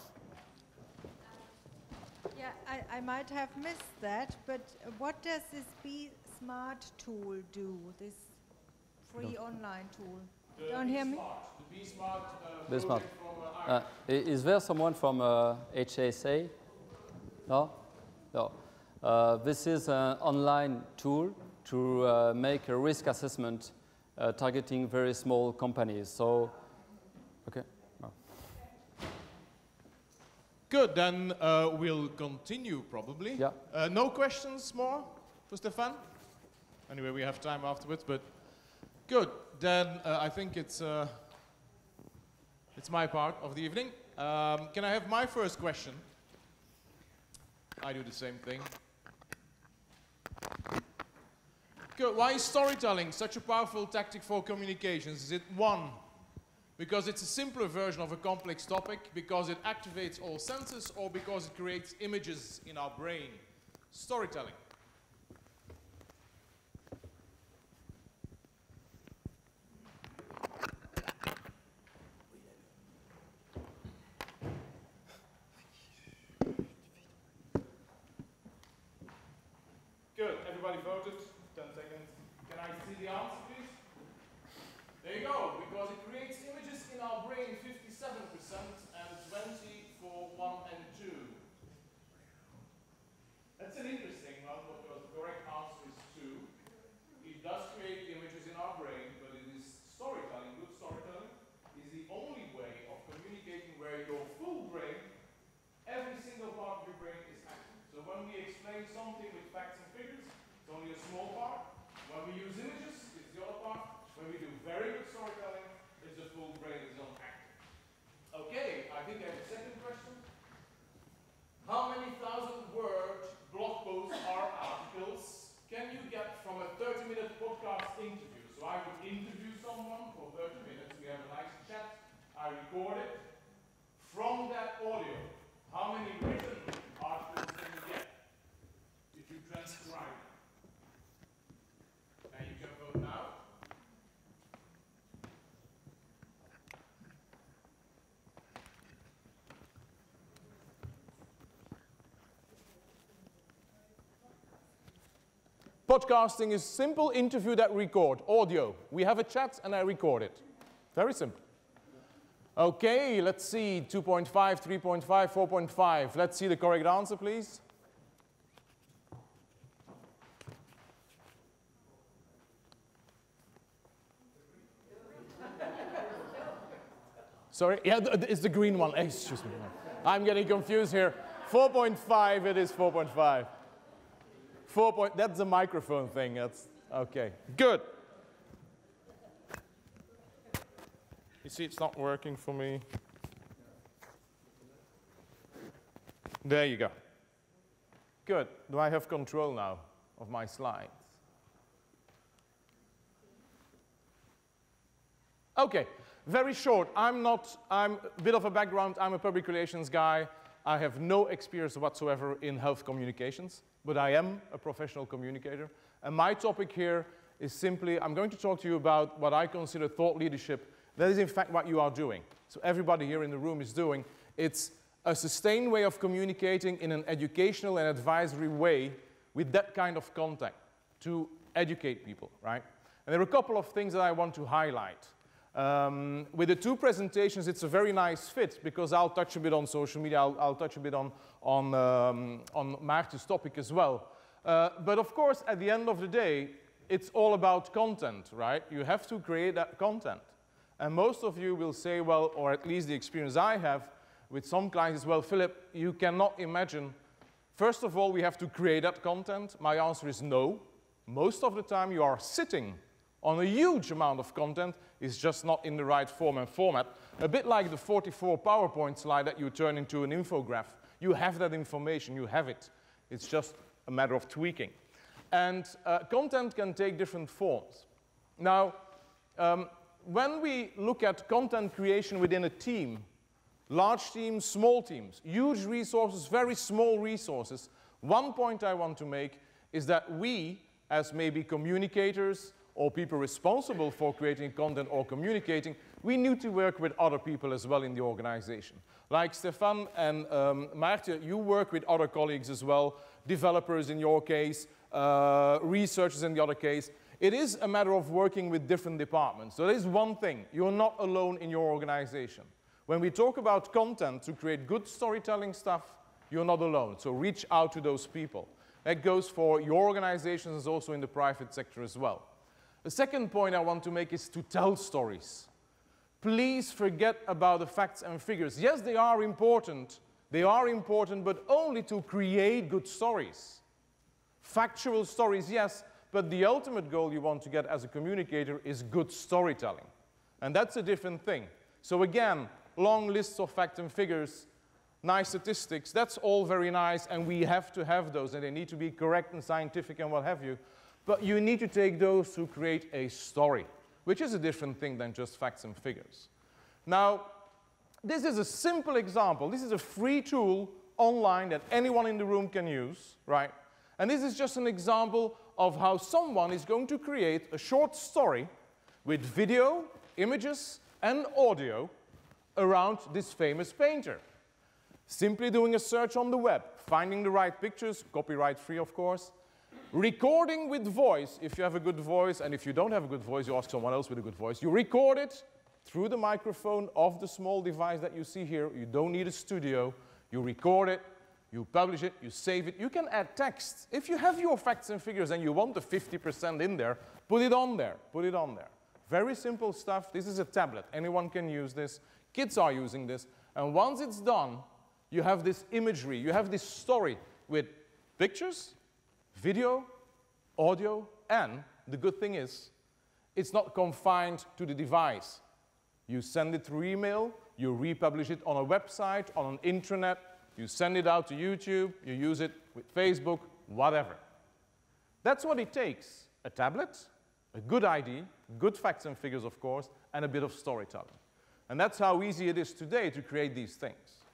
K: Yeah, I might have missed that, but what does this Be Smart tool do, this free online tool? Don't hear me?
A: The Be Smart.
I: Be Smart. Is there someone from HSA? No? No. This is an online tool to make a risk assessment targeting very small companies. So, okay. No.
A: Good, then we'll continue probably.
I: Yeah.
A: No questions more for Stéphane? Anyway, we have time afterwards, but good. Then I think it's my part of the evening. Can I have my first question? I do the same thing. Good. Why is storytelling such a powerful tactic for communications? Is it one, because it's a simpler version of a complex topic, because it activates all senses, or because it creates images in our brain? Storytelling. Good. Everybody voted. 10 seconds. Can I see the answer, please? There you go, because it creates images in our brain 57% and 20 for 1 and 2. That's an interesting one, because the correct answer is 2. It does create images in our brain, but it is storytelling. Good storytelling is the only way of communicating where your full brain, every single part of your brain is active. So when we explain something with facts and figures, it's only a small part. When we use images, it's the other part. When we do very good storytelling, it's the full brain is on active. Okay, I think I have a second question. How many thousand-word blog posts or articles can you get from a 30-minute podcast interview? So I would interview someone for 30 minutes. We have a nice chat. I record it. From that audio, how many written articles can you get if you transcribe it? And you can vote now. Podcasting is simple interview that record, audio. We have a chat and I record it. Very simple. Okay, let's see, 2.5, 3.5, 4.5. Let's see the correct answer, please. Sorry, yeah, it's the green one. Excuse me. I'm getting confused here. 4.5, it is 4.5. That's the microphone thing. That's okay. Good. You see, it's not working for me. There you go. Good. Do I have control now of my slides? Okay. Very short. I'm a bit of a background. I'm a public relations guy. I have no experience whatsoever in health communications, but I am a professional communicator. And my topic here is simply, I'm going to talk to you about what I consider thought leadership. That is in fact what you are doing. So everybody here in the room is doing. It's a sustained way of communicating in an educational and advisory way with that kind of content to educate people, right? And there are a couple of things that I want to highlight. With the two presentations, it's a very nice fit because I'll touch a bit on social media, I'll touch a bit on Maartje's topic as well. But of course, at the end of the day, it's all about content, right? You have to create that content. And most of you will say, well, or at least the experience I have with some clients is, well, Philippe, you cannot imagine. First of all, we have to create that content. My answer is no. Most of the time, you are sitting on a huge amount of content. It's just not in the right form and format. A bit like the 44 PowerPoint slide that you turn into an infograph. You have that information, you have it. It's just a matter of tweaking. And content can take different forms. Now, when we look at content creation within a team, large teams, small teams, huge resources, very small resources, one point I want to make is that we, as maybe communicators or people responsible for creating content or communicating, we need to work with other people as well in the organization. Like Stéphane and Maartje, you work with other colleagues as well, developers in your case, researchers in the other case. It is a matter of working with different departments. So that is one thing. You're not alone in your organization. When we talk about content to create good storytelling stuff, you're not alone. So reach out to those people. That goes for your organizations, also in the private sector as well. The second point I want to make is to tell stories. Please forget about the facts and figures. Yes, they are important, but only to create good stories. Factual stories, yes, but the ultimate goal you want to get as a communicator is good storytelling. And that's a different thing. So again, long lists of facts and figures, nice statistics, that's all very nice, and we have to have those, and they need to be correct and scientific and what have you. But you need to take those to create a story, which is a different thing than just facts and figures. Now, this is a simple example. This is a free tool online that anyone in the room can use, right? And this is just an example of how someone is going to create a short story with video, images, and audio around this famous painter. Simply doing a search on the web, finding the right pictures, copyright free of course, Recording with voice, if you have a good voice, and if you don't have a good voice, you ask someone else with a good voice. You record it through the microphone of the small device that you see here. You don't need a studio. You record it, you publish it, you save it. You can add text. If you have your facts and figures and you want the 50% in there, put it on there. Put it on there. Very simple stuff. This is a tablet. Anyone can use this. Kids are using this. And once it's done, you have this imagery. You have this story with pictures, video, audio, and the good thing is, it's not confined to the device. You send it through email, you republish it on a website, on an intranet, you send it out to YouTube, you use it with Facebook, whatever. That's what it takes. A tablet, a good ID, good facts and figures, of course, and a bit of storytelling. And that's how easy it is today to create these things.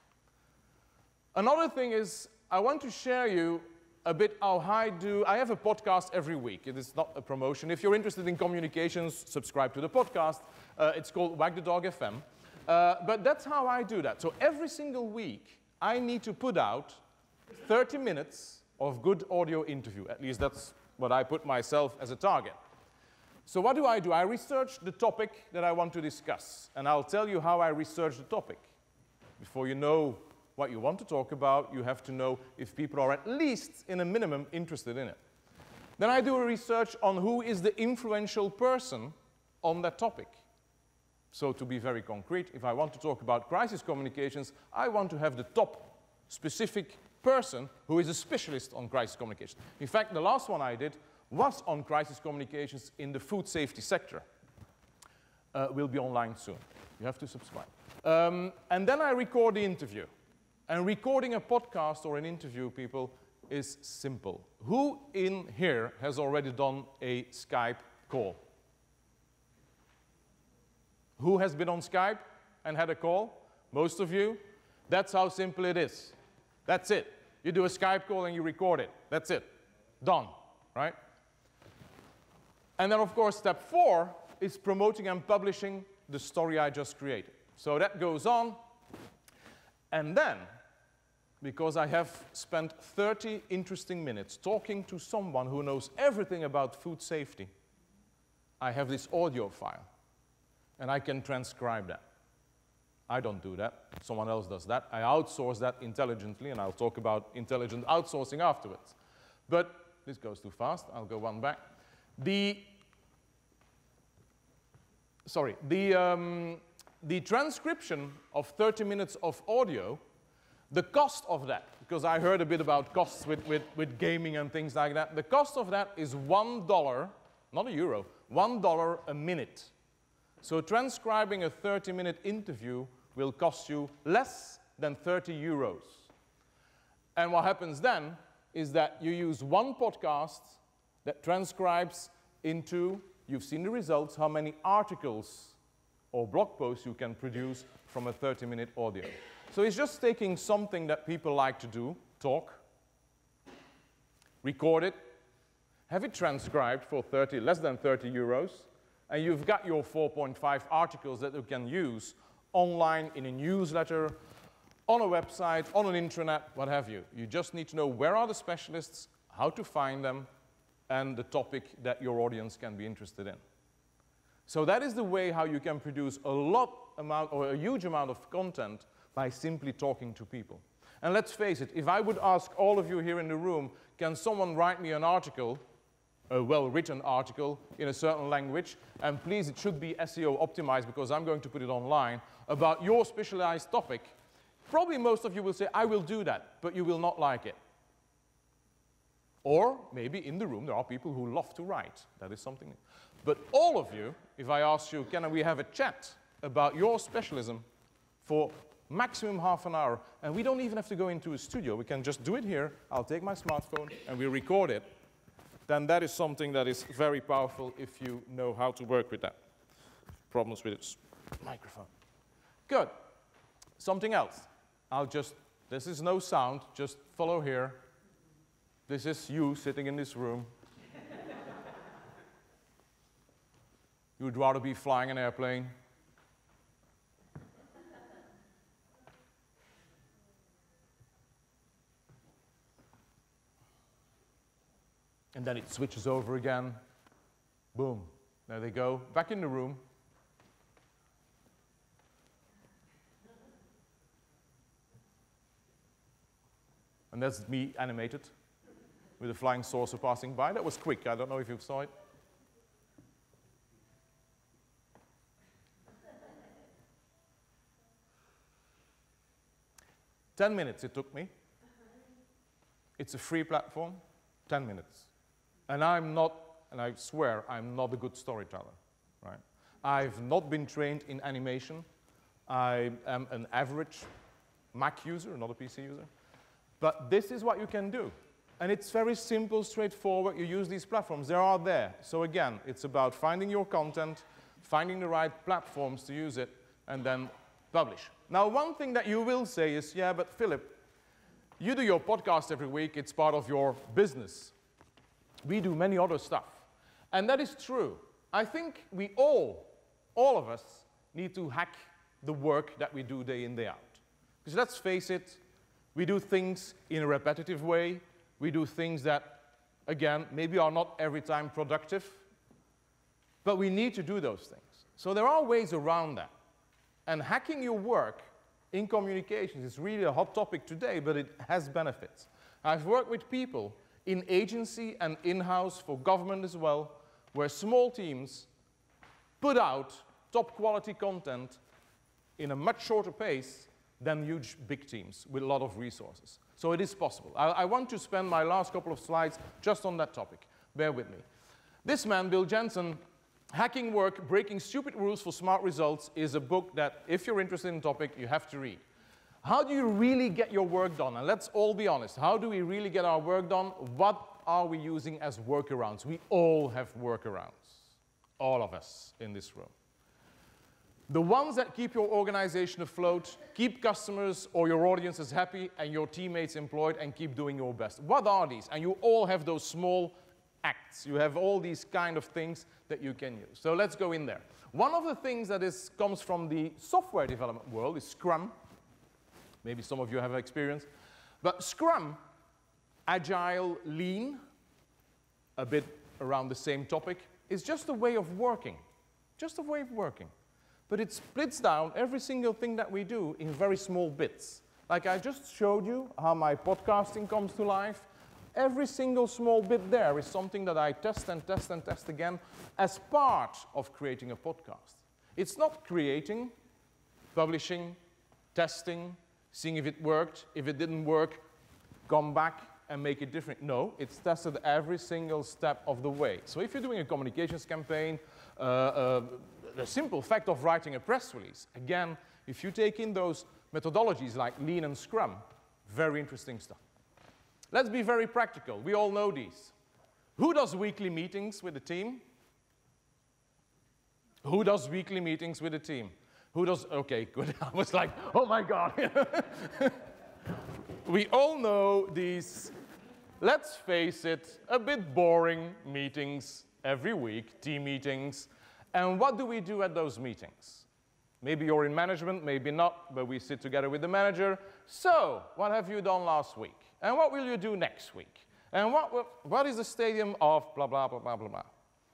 A: Another thing is, I want to share you a bit how I do. I have a podcast every week. It is not a promotion. If you're interested in communications, subscribe to the podcast. It's called Wag the Dog FM. But that's how I do that. So every single week, I need to put out 30 minutes of good audio interview. At least that's what I put myself as a target. So what do? I research the topic that I want to discuss. And I'll tell you how I research the topic. Before you know what you want to talk about, you have to know if people are at least, in a minimum, interested in it. Then I do a research on who is the influential person on that topic. So to be very concrete, if I want to talk about crisis communications, I want to have the top specific person who is a specialist on crisis communication. In fact, the last one I did was on crisis communications in the food safety sector. Will be online soon. You have to subscribe. And then I record the interview. And recording a podcast or an interview, people, is simple. Who in here has already done a Skype call? Who has been on Skype and had a call? Most of you. That's how simple it is. That's it. You do a Skype call and you record it. That's it. Done, right? And then, of course, step 4 is promoting and publishing the story I just created. So that goes on. And then, because I have spent 30 interesting minutes talking to someone who knows everything about food safety, I have this audio file, and I can transcribe that. I don't do that. Someone else does that. I outsource that intelligently, and I'll talk about intelligent outsourcing afterwards. But this goes too fast. I'll go one back. The transcription of 30 minutes of audio, the cost of that, because I heard a bit about costs with gaming and things like that, the cost of that is $1, not a euro, $1 a minute. So transcribing a 30-minute interview will cost you less than 30 euros. And what happens then is that you use one podcast that transcribes into, you've seen the results, how many articles or blog posts you can produce from a 30-minute audio. So it's just taking something that people like to do, talk, record it, have it transcribed for less than 30 euros, and you've got your 4.5 articles that you can use online, in a newsletter, on a website, on an intranet, what have you. You just need to know where are the specialists, how to find them, and the topic that your audience can be interested in. So that is the way how you can produce a huge amount of content by simply talking to people. And let's face it, if I would ask all of you here in the room, can someone write me an article, a well-written article in a certain language, and please, it should be SEO optimized because I'm going to put it online, about your specialized topic, probably most of you will say, I will do that, but you will not like it. Or maybe in the room there are people who love to write. That is something. But all of you, if I ask you, can we have a chat about your specialism for maximum half an hour, and we don't even have to go into a studio, we can just do it here, I'll take my smartphone and we record it, then that is something that is very powerful if you know how to work with that. Problems with its microphone. Good. Something else. This is no sound, just follow here. This is you sitting in this room. You would rather be flying an airplane. And then it switches over again. Boom. There they go, back in the room. And that's me animated with a flying saucer passing by. That was quick. I don't know if you saw it. "10 minutes it took me. It's a free platform, 10 minutes. And I'm not, and I swear, I'm not a good storyteller, right? I've not been trained in animation. I am an average Mac user, not a PC user. But this is what you can do. And it's very simple, straightforward. You use these platforms. They are there. So again, it's about finding your content, finding the right platforms to use it, and then publish. Now, one thing that you will say is, yeah, but Philippe, you do your podcast every week. It's part of your business. We do many other stuff. And that is true. I think we all of us, need to hack the work that we do day in, day out. Because let's face it, we do things in a repetitive way. We do things that, again, maybe are not every time productive. But we need to do those things. So there are ways around that. And hacking your work in communications is really a hot topic today, but it has benefits. I've worked with people in agency and in-house for government as well, where small teams put out top quality content in a much shorter pace than huge big teams with a lot of resources. So it is possible. I want to spend my last couple of slides just on that topic. Bear with me. This man, Bill Jensen, Hacking Work, Breaking Stupid Rules for Smart Results, is a book that, if you're interested in the topic, you have to read. How do you really get your work done? And let's all be honest. How do we really get our work done? What are we using as workarounds? We all have workarounds. All of us in this room. The ones that keep your organization afloat, keep customers or your audiences happy and your teammates employed, and keep doing your best. What are these? And you all have those small acts. You have all these kind of things that you can use. So let's go in there. One of the things that comes from the software development world is Scrum. Maybe some of you have experience. But Scrum, Agile, Lean, a bit around the same topic, is just a way of working. Just a way of working. But it splits down every single thing that we do in very small bits. Like I just showed you how my podcasting comes to life. Every single small bit there is something that I test and test and test again as part of creating a podcast. It's not creating, publishing, testing, seeing if it worked. If it didn't work, come back and make it different. No, it's tested every single step of the way. So if you're doing a communications campaign, the simple fact of writing a press release, again, if you take in those methodologies like Lean and Scrum, very interesting stuff. Let's be very practical. We all know these. Who does weekly meetings with the team? Who does weekly meetings with the team? Who does, okay, good. I was like, oh my God. We all know these, let's face it, a bit boring meetings every week, team meetings. And what do we do at those meetings? Maybe you're in management, maybe not, but we sit together with the manager. So, what have you done last week? And what will you do next week? And what is the stadium of blah, blah, blah, blah, blah, blah.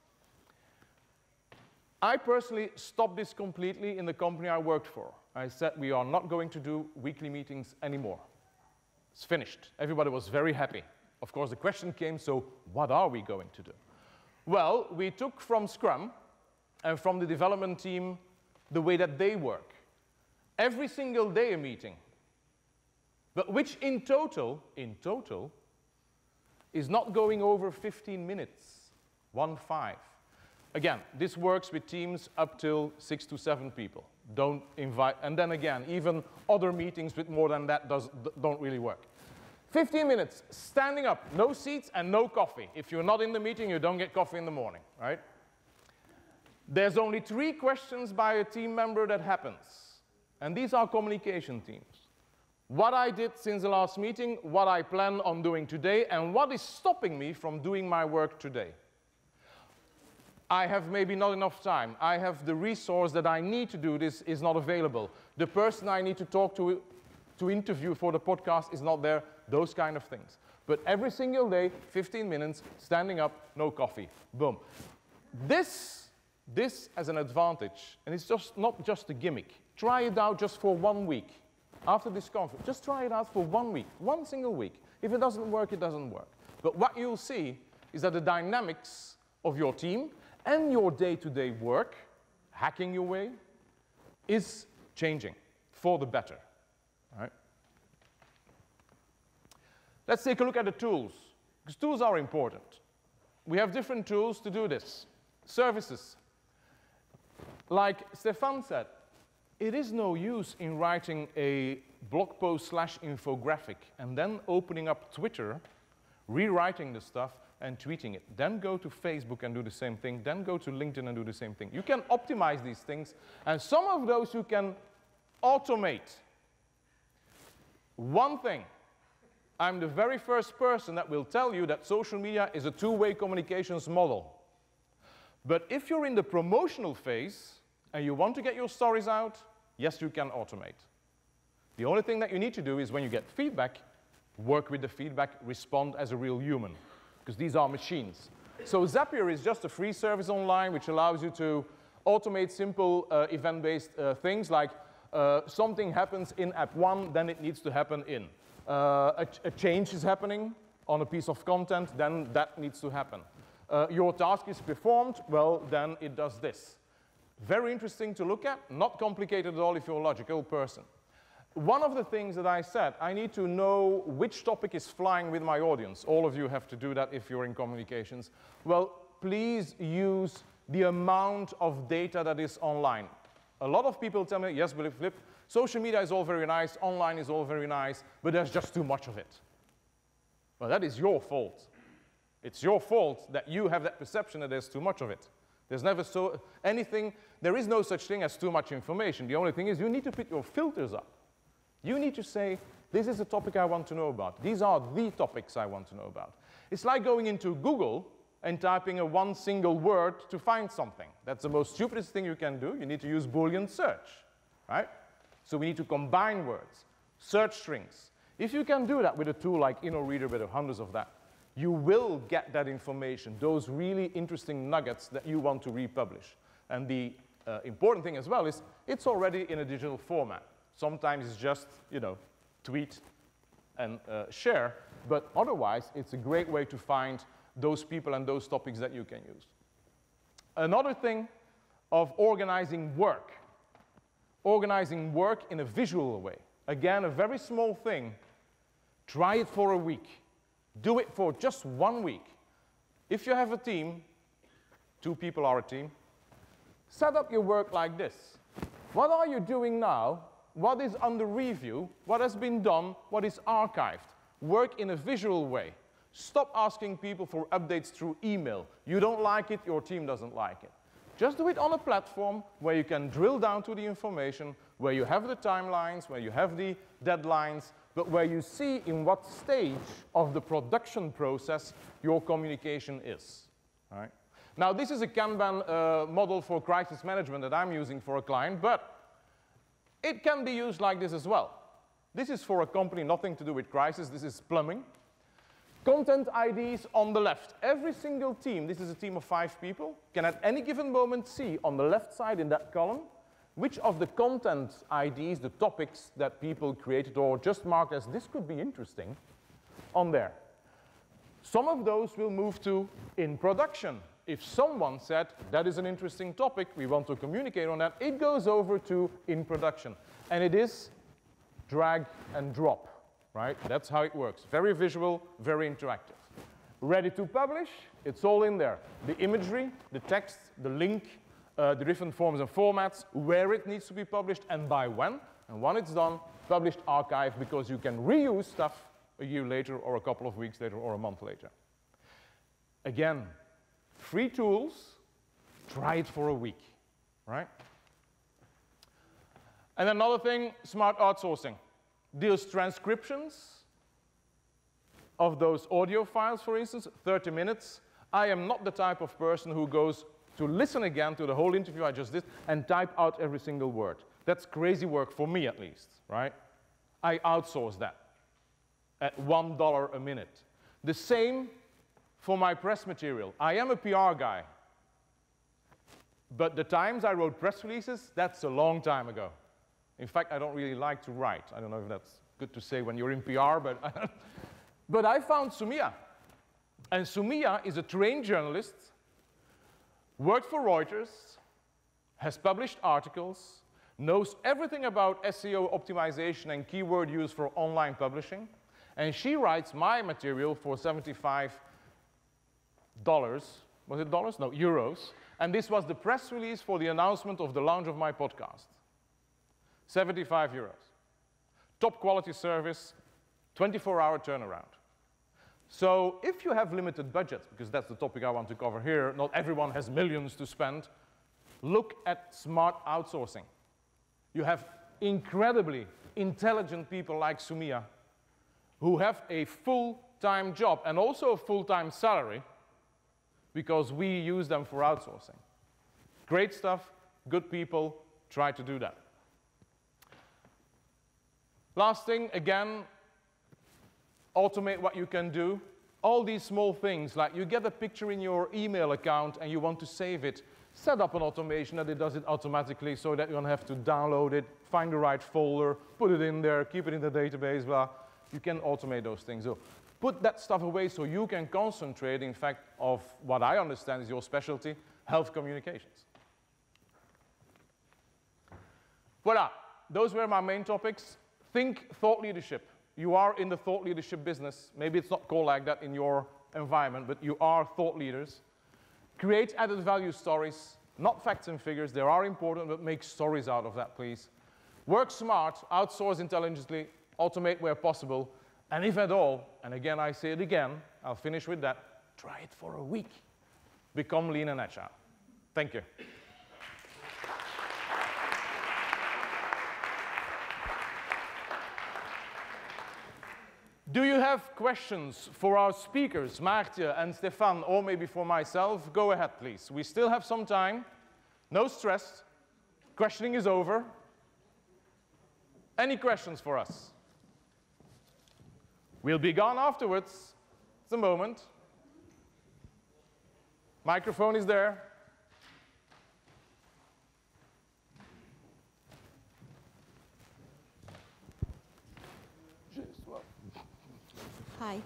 A: I personally stopped this completely in the company I worked for. I said, we are not going to do weekly meetings anymore. It's finished. Everybody was very happy. Of course, the question came, so what are we going to do? Well, we took from Scrum and from the development team the way that they work. Every single day a meeting. But which in total, is not going over 15 minutes. 1-5. Again, this works with teams up till 6 to 7 people. Don't invite, and then again, even other meetings with more than that don't really work. 15 minutes, standing up, no seats and no coffee. If you're not in the meeting, you don't get coffee in the morning, right? There's only 3 questions by a team member that happens. And these are communication teams. What I did since the last meeting, what I plan on doing today, and what is stopping me from doing my work today. I have maybe not enough time. I have the resource that I need to do this is not available. The person I need to talk to interview for the podcast is not there, those kind of things. But every single day, 15 minutes, standing up, no coffee. Boom. This as an advantage, and it's just not just a gimmick. Try it out just for 1 week. After this conference, just try it out for 1 week, 1 single week. If it doesn't work, it doesn't work. But what you'll see is that the dynamics of your team and your day-to-day work, hacking your way, is changing for the better. Right? Let's take a look at the tools, because tools are important. We have different tools to do this. Services. Like Stéphane said, it is no use in writing a blog post / infographic and then opening up Twitter, rewriting the stuff and tweeting it. Then go to Facebook and do the same thing. Then go to LinkedIn and do the same thing. You can optimize these things, and some of those you can automate. One thing, I'm the very first person that will tell you that social media is a two-way communications model. But if you're in the promotional phase and you want to get your stories out, yes, you can automate. The only thing that you need to do is when you get feedback, work with the feedback, respond as a real human, because these are machines. So Zapier is just a free service online which allows you to automate simple event-based things like something happens in app 1, then it needs to happen in. A change is happening on a piece of content, then that needs to happen. Your task is performed, well, then it does this. Very interesting to look at, not complicated at all if you're a logical person. One of the things that I said, I need to know which topic is flying with my audience. All of you have to do that if you're in communications. Well, please use the amount of data that is online. A lot of people tell me, yes, but Philippe, social media is all very nice, online is all very nice, but there's just too much of it. Well, that is your fault. It's your fault that you have that perception that there's too much of it. There's never there is no such thing as too much information. The only thing is you need to put your filters up. You need to say, this is a topic I want to know about. These are the topics I want to know about. It's like going into Google and typing one single word to find something. That's the most stupidest thing you can do. You need to use Boolean search, right? So we need to combine words, search strings. If you can do that with a tool like InnoReader with hundreds of that, you will get that information, those really interesting nuggets that you want to republish. And the important thing as well is it's already in a digital format. Sometimes it's just, tweet and share, but otherwise it's a great way to find those people and those topics that you can use. Another thing of organizing work in a visual way. Again, a very small thing. Try it for a week. Do it for just 1 week. If you have a team, 2 people are a team, set up your work like this. What are you doing now? What is under review? What has been done? What is archived? Work in a visual way. Stop asking people for updates through email. You don't like it, your team doesn't like it. Just do it on a platform where you can drill down to the information, where you have the timelines, where you have the deadlines, but where you see in what stage of the production process your communication is. All right? Now, this is a Kanban model for crisis management that I'm using for a client, but it can be used like this as well. This is for a company, nothing to do with crisis. This is plumbing. Content IDs on the left. Every single team, this is a team of 5 people, can at any given moment see on the left side in that column which of the content IDs, the topics that people created or just marked as this could be interesting, on there. Some of those will move to in production. If someone said, that is an interesting topic, we want to communicate on that, it goes over to in production. And it is drag and drop, right? That's how it works. Very visual, very interactive. Ready to publish, it's all in there. The imagery, the text, the link, the different forms and formats, where it needs to be published and by when. And when it's done, published, archive, because you can reuse stuff a year later or a couple of weeks later or a month later. Again, free tools, try it for a week, right? And another thing, smart outsourcing. Deals transcriptions of those audio files, for instance, 30 minutes. I am not the type of person who goes to listen again to the whole interview I just did and type out every single word. That's crazy work for me at least, right? I outsource that at $1 a minute. The same for my press material. I am a PR guy. But the times I wrote press releases, that's a long time ago. In fact, I don't really like to write. I don't know if that's good to say when you're in PR, but, but I found Sumia. And Sumia is a trained journalist, worked for Reuters, has published articles, knows everything about SEO optimization and keyword use for online publishing, and she writes my material for $75. Was it dollars? No, euros. And this was the press release for the announcement of the launch of my podcast. 75 euros. Top quality service, 24-hour turnaround. So if you have limited budgets, because that's the topic I want to cover here, not everyone has millions to spend, look at smart outsourcing. You have incredibly intelligent people like Sumia who have a full-time job and also a full-time salary because we use them for outsourcing. Great stuff, good people, try to do that. Last thing, again, automate what you can do. All these small things, like you get a picture in your email account and you want to save it, set up an automation that it does it automatically so that you don't have to download it, find the right folder, put it in there, keep it in the database, blah. You can automate those things. So put that stuff away so you can concentrate, in fact, of what I understand is your specialty, health communications. Voila, those were my main topics. Think thought leadership. You are in the thought leadership business. Maybe it's not called like that in your environment, but you are thought leaders. Create added value stories, not facts and figures. They are important, but make stories out of that, please. Work smart, outsource intelligently, automate where possible, and if at all, and again I say it again, I'll finish with that, try it for a week. Become lean and agile. Thank you. Do you have questions for our speakers, Maartje and Stéphane, or maybe for myself? Go ahead, please. We still have some time. No stress. Questioning is over. Any questions for us? We'll be gone afterwards. It's a moment. Microphone is there.
L: Hi.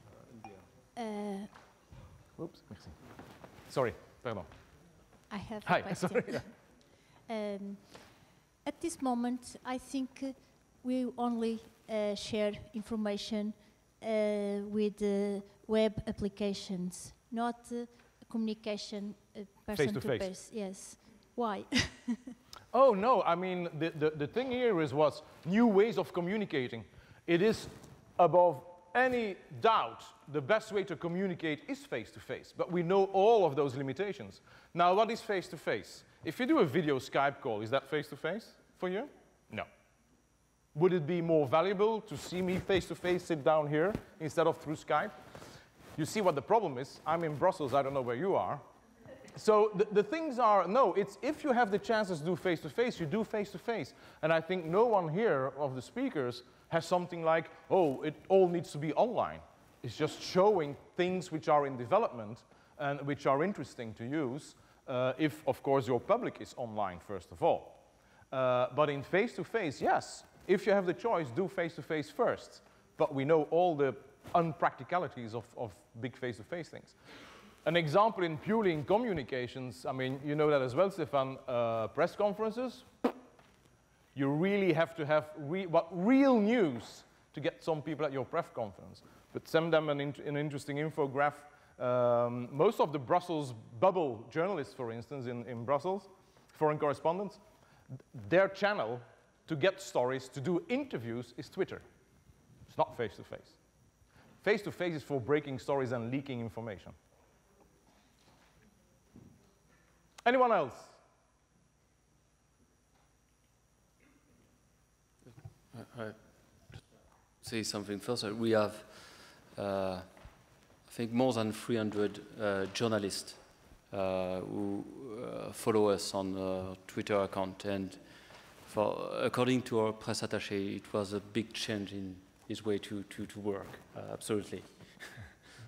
A: Oops, merci. Sorry, pardon.
L: I have
A: Hi,
L: a question.
A: sorry.
L: At this moment, I think we only share information with web applications, not communication person to face. Yes. Why?
A: Oh, no. I mean, the thing here is what's new ways of communicating. It is above any doubt the best way to communicate is face-to-face. But we know all of those limitations. Now, what is face-to-face? If you do a video Skype call, is that face-to-face for you? No. Would it be more valuable to see me face-to-face, sit down here, instead of through Skype? You see what the problem is. I'm in Brussels. I don't know where you are. So the things are, no, it's if you have the chances to do face-to-face, you do face-to-face. And I think no one here of the speakers has something like, oh, it all needs to be online. It's just showing things which are in development and which are interesting to use if, of course, your public is online, first of all. But in face-to-face, yes. If you have the choice, do face-to-face first. But we know all the unpracticalities of big face-to-face things. An example in purely in communications, I mean, you know that as well, Stéphane, press conferences, you really have to have real news to get some people at your press conference. But send them an interesting infograph. Most of the Brussels bubble journalists, for instance, in Brussels, foreign correspondents, their channel to get stories, to do interviews, is Twitter. It's not face-to-face. Face-to-face is for breaking stories and leaking information. Anyone else?
M: I say something first. We have, I think, more than 300 journalists who follow us on Twitter account, and according to our press attaché, it was a big change in his way to work. Absolutely.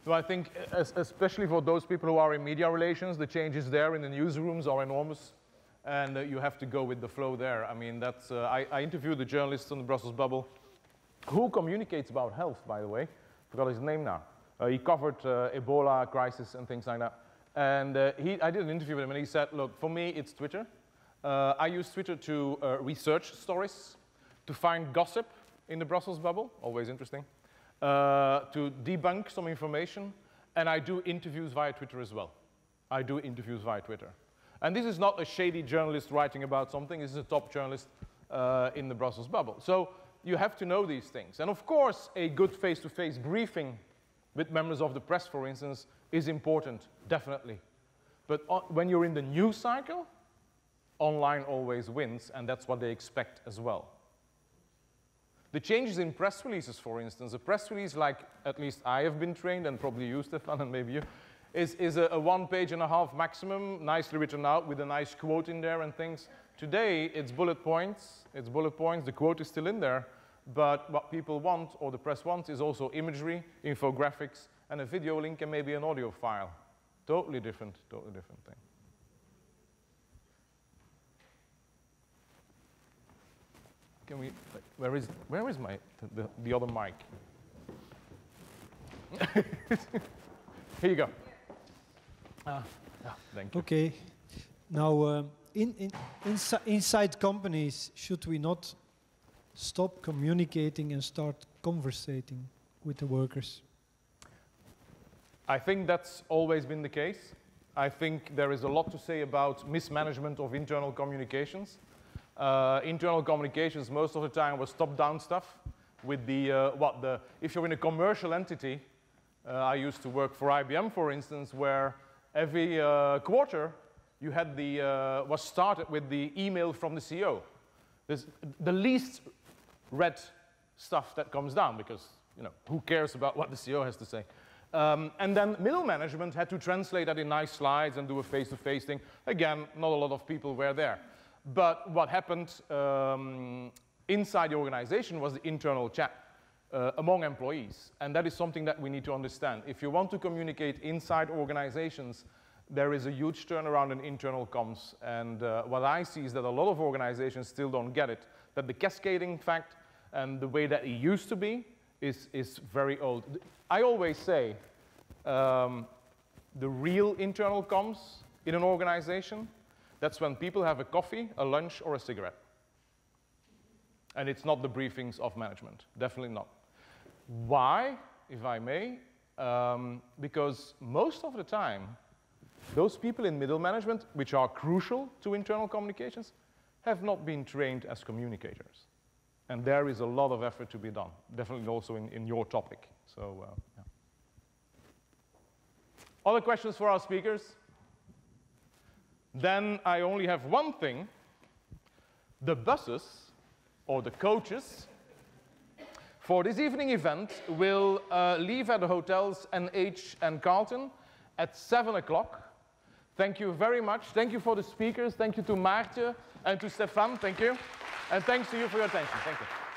A: So I think, especially for those people who are in media relations, the changes there in the newsrooms are enormous, and you have to go with the flow there. I mean, that's, I interviewed a journalist on the Brussels bubble who communicates about health, by the way. Forgot his name now. He covered Ebola crisis and things like that. And I did an interview with him, and he said, look, for me, it's Twitter. I use Twitter to research stories, to find gossip in the Brussels bubble, always interesting, to debunk some information, and I do interviews via Twitter as well. I do interviews via Twitter. And this is not a shady journalist writing about something. This is a top journalist in the Brussels bubble. So you have to know these things. And of course, a good face-to-face briefing with members of the press, for instance, is important, definitely. But when you're in the news cycle, online always wins, and that's what they expect as well. The changes in press releases, for instance, a press release like, at least I have been trained, and probably you, Stéphane, and maybe you, is a 1.5 page maximum, nicely written out with a nice quote in there and things. Today, it's bullet points, the quote is still in there, but what people want, or the press wants, is also imagery, infographics, and a video link, and maybe an audio file. Totally different thing. Can we, where is the other mic? Here you go. Thank you.
H: Okay. Now, inside companies, should we not stop communicating and start conversating with the workers?
A: I think that's always been the case. I think there is a lot to say about mismanagement of internal communications. Internal communications most of the time was top-down stuff with the, if you're in a commercial entity, I used to work for IBM, for instance, where every quarter you had was started with the email from the CEO. There's the least read stuff that comes down because, who cares about what the CEO has to say? And then middle management had to translate that in nice slides and do a face-to-face thing. Again, not a lot of people were there. But what happened inside the organization was the internal chat among employees. And that is something that we need to understand. If you want to communicate inside organizations, there is a huge turnaround in internal comms. And what I see is that a lot of organizations still don't get it, that the cascading fact and the way that it used to be is very old. I always say the real internal comms in an organization, that's when people have a coffee, a lunch, or a cigarette. And it's not the briefings of management, definitely not. Why, if I may? Because most of the time, those people in middle management, which are crucial to internal communications, have not been trained as communicators. And there is a lot of effort to be done, definitely also in your topic. So, yeah. Other questions for our speakers? Then I only have one thing. The buses, or the coaches, for this evening event will leave at the hotels NH and Carlton at 7 o'clock. Thank you very much. Thank you for the speakers. Thank you to Maartje and to Stéphane. Thank you. And thanks to you for your attention. Thank you.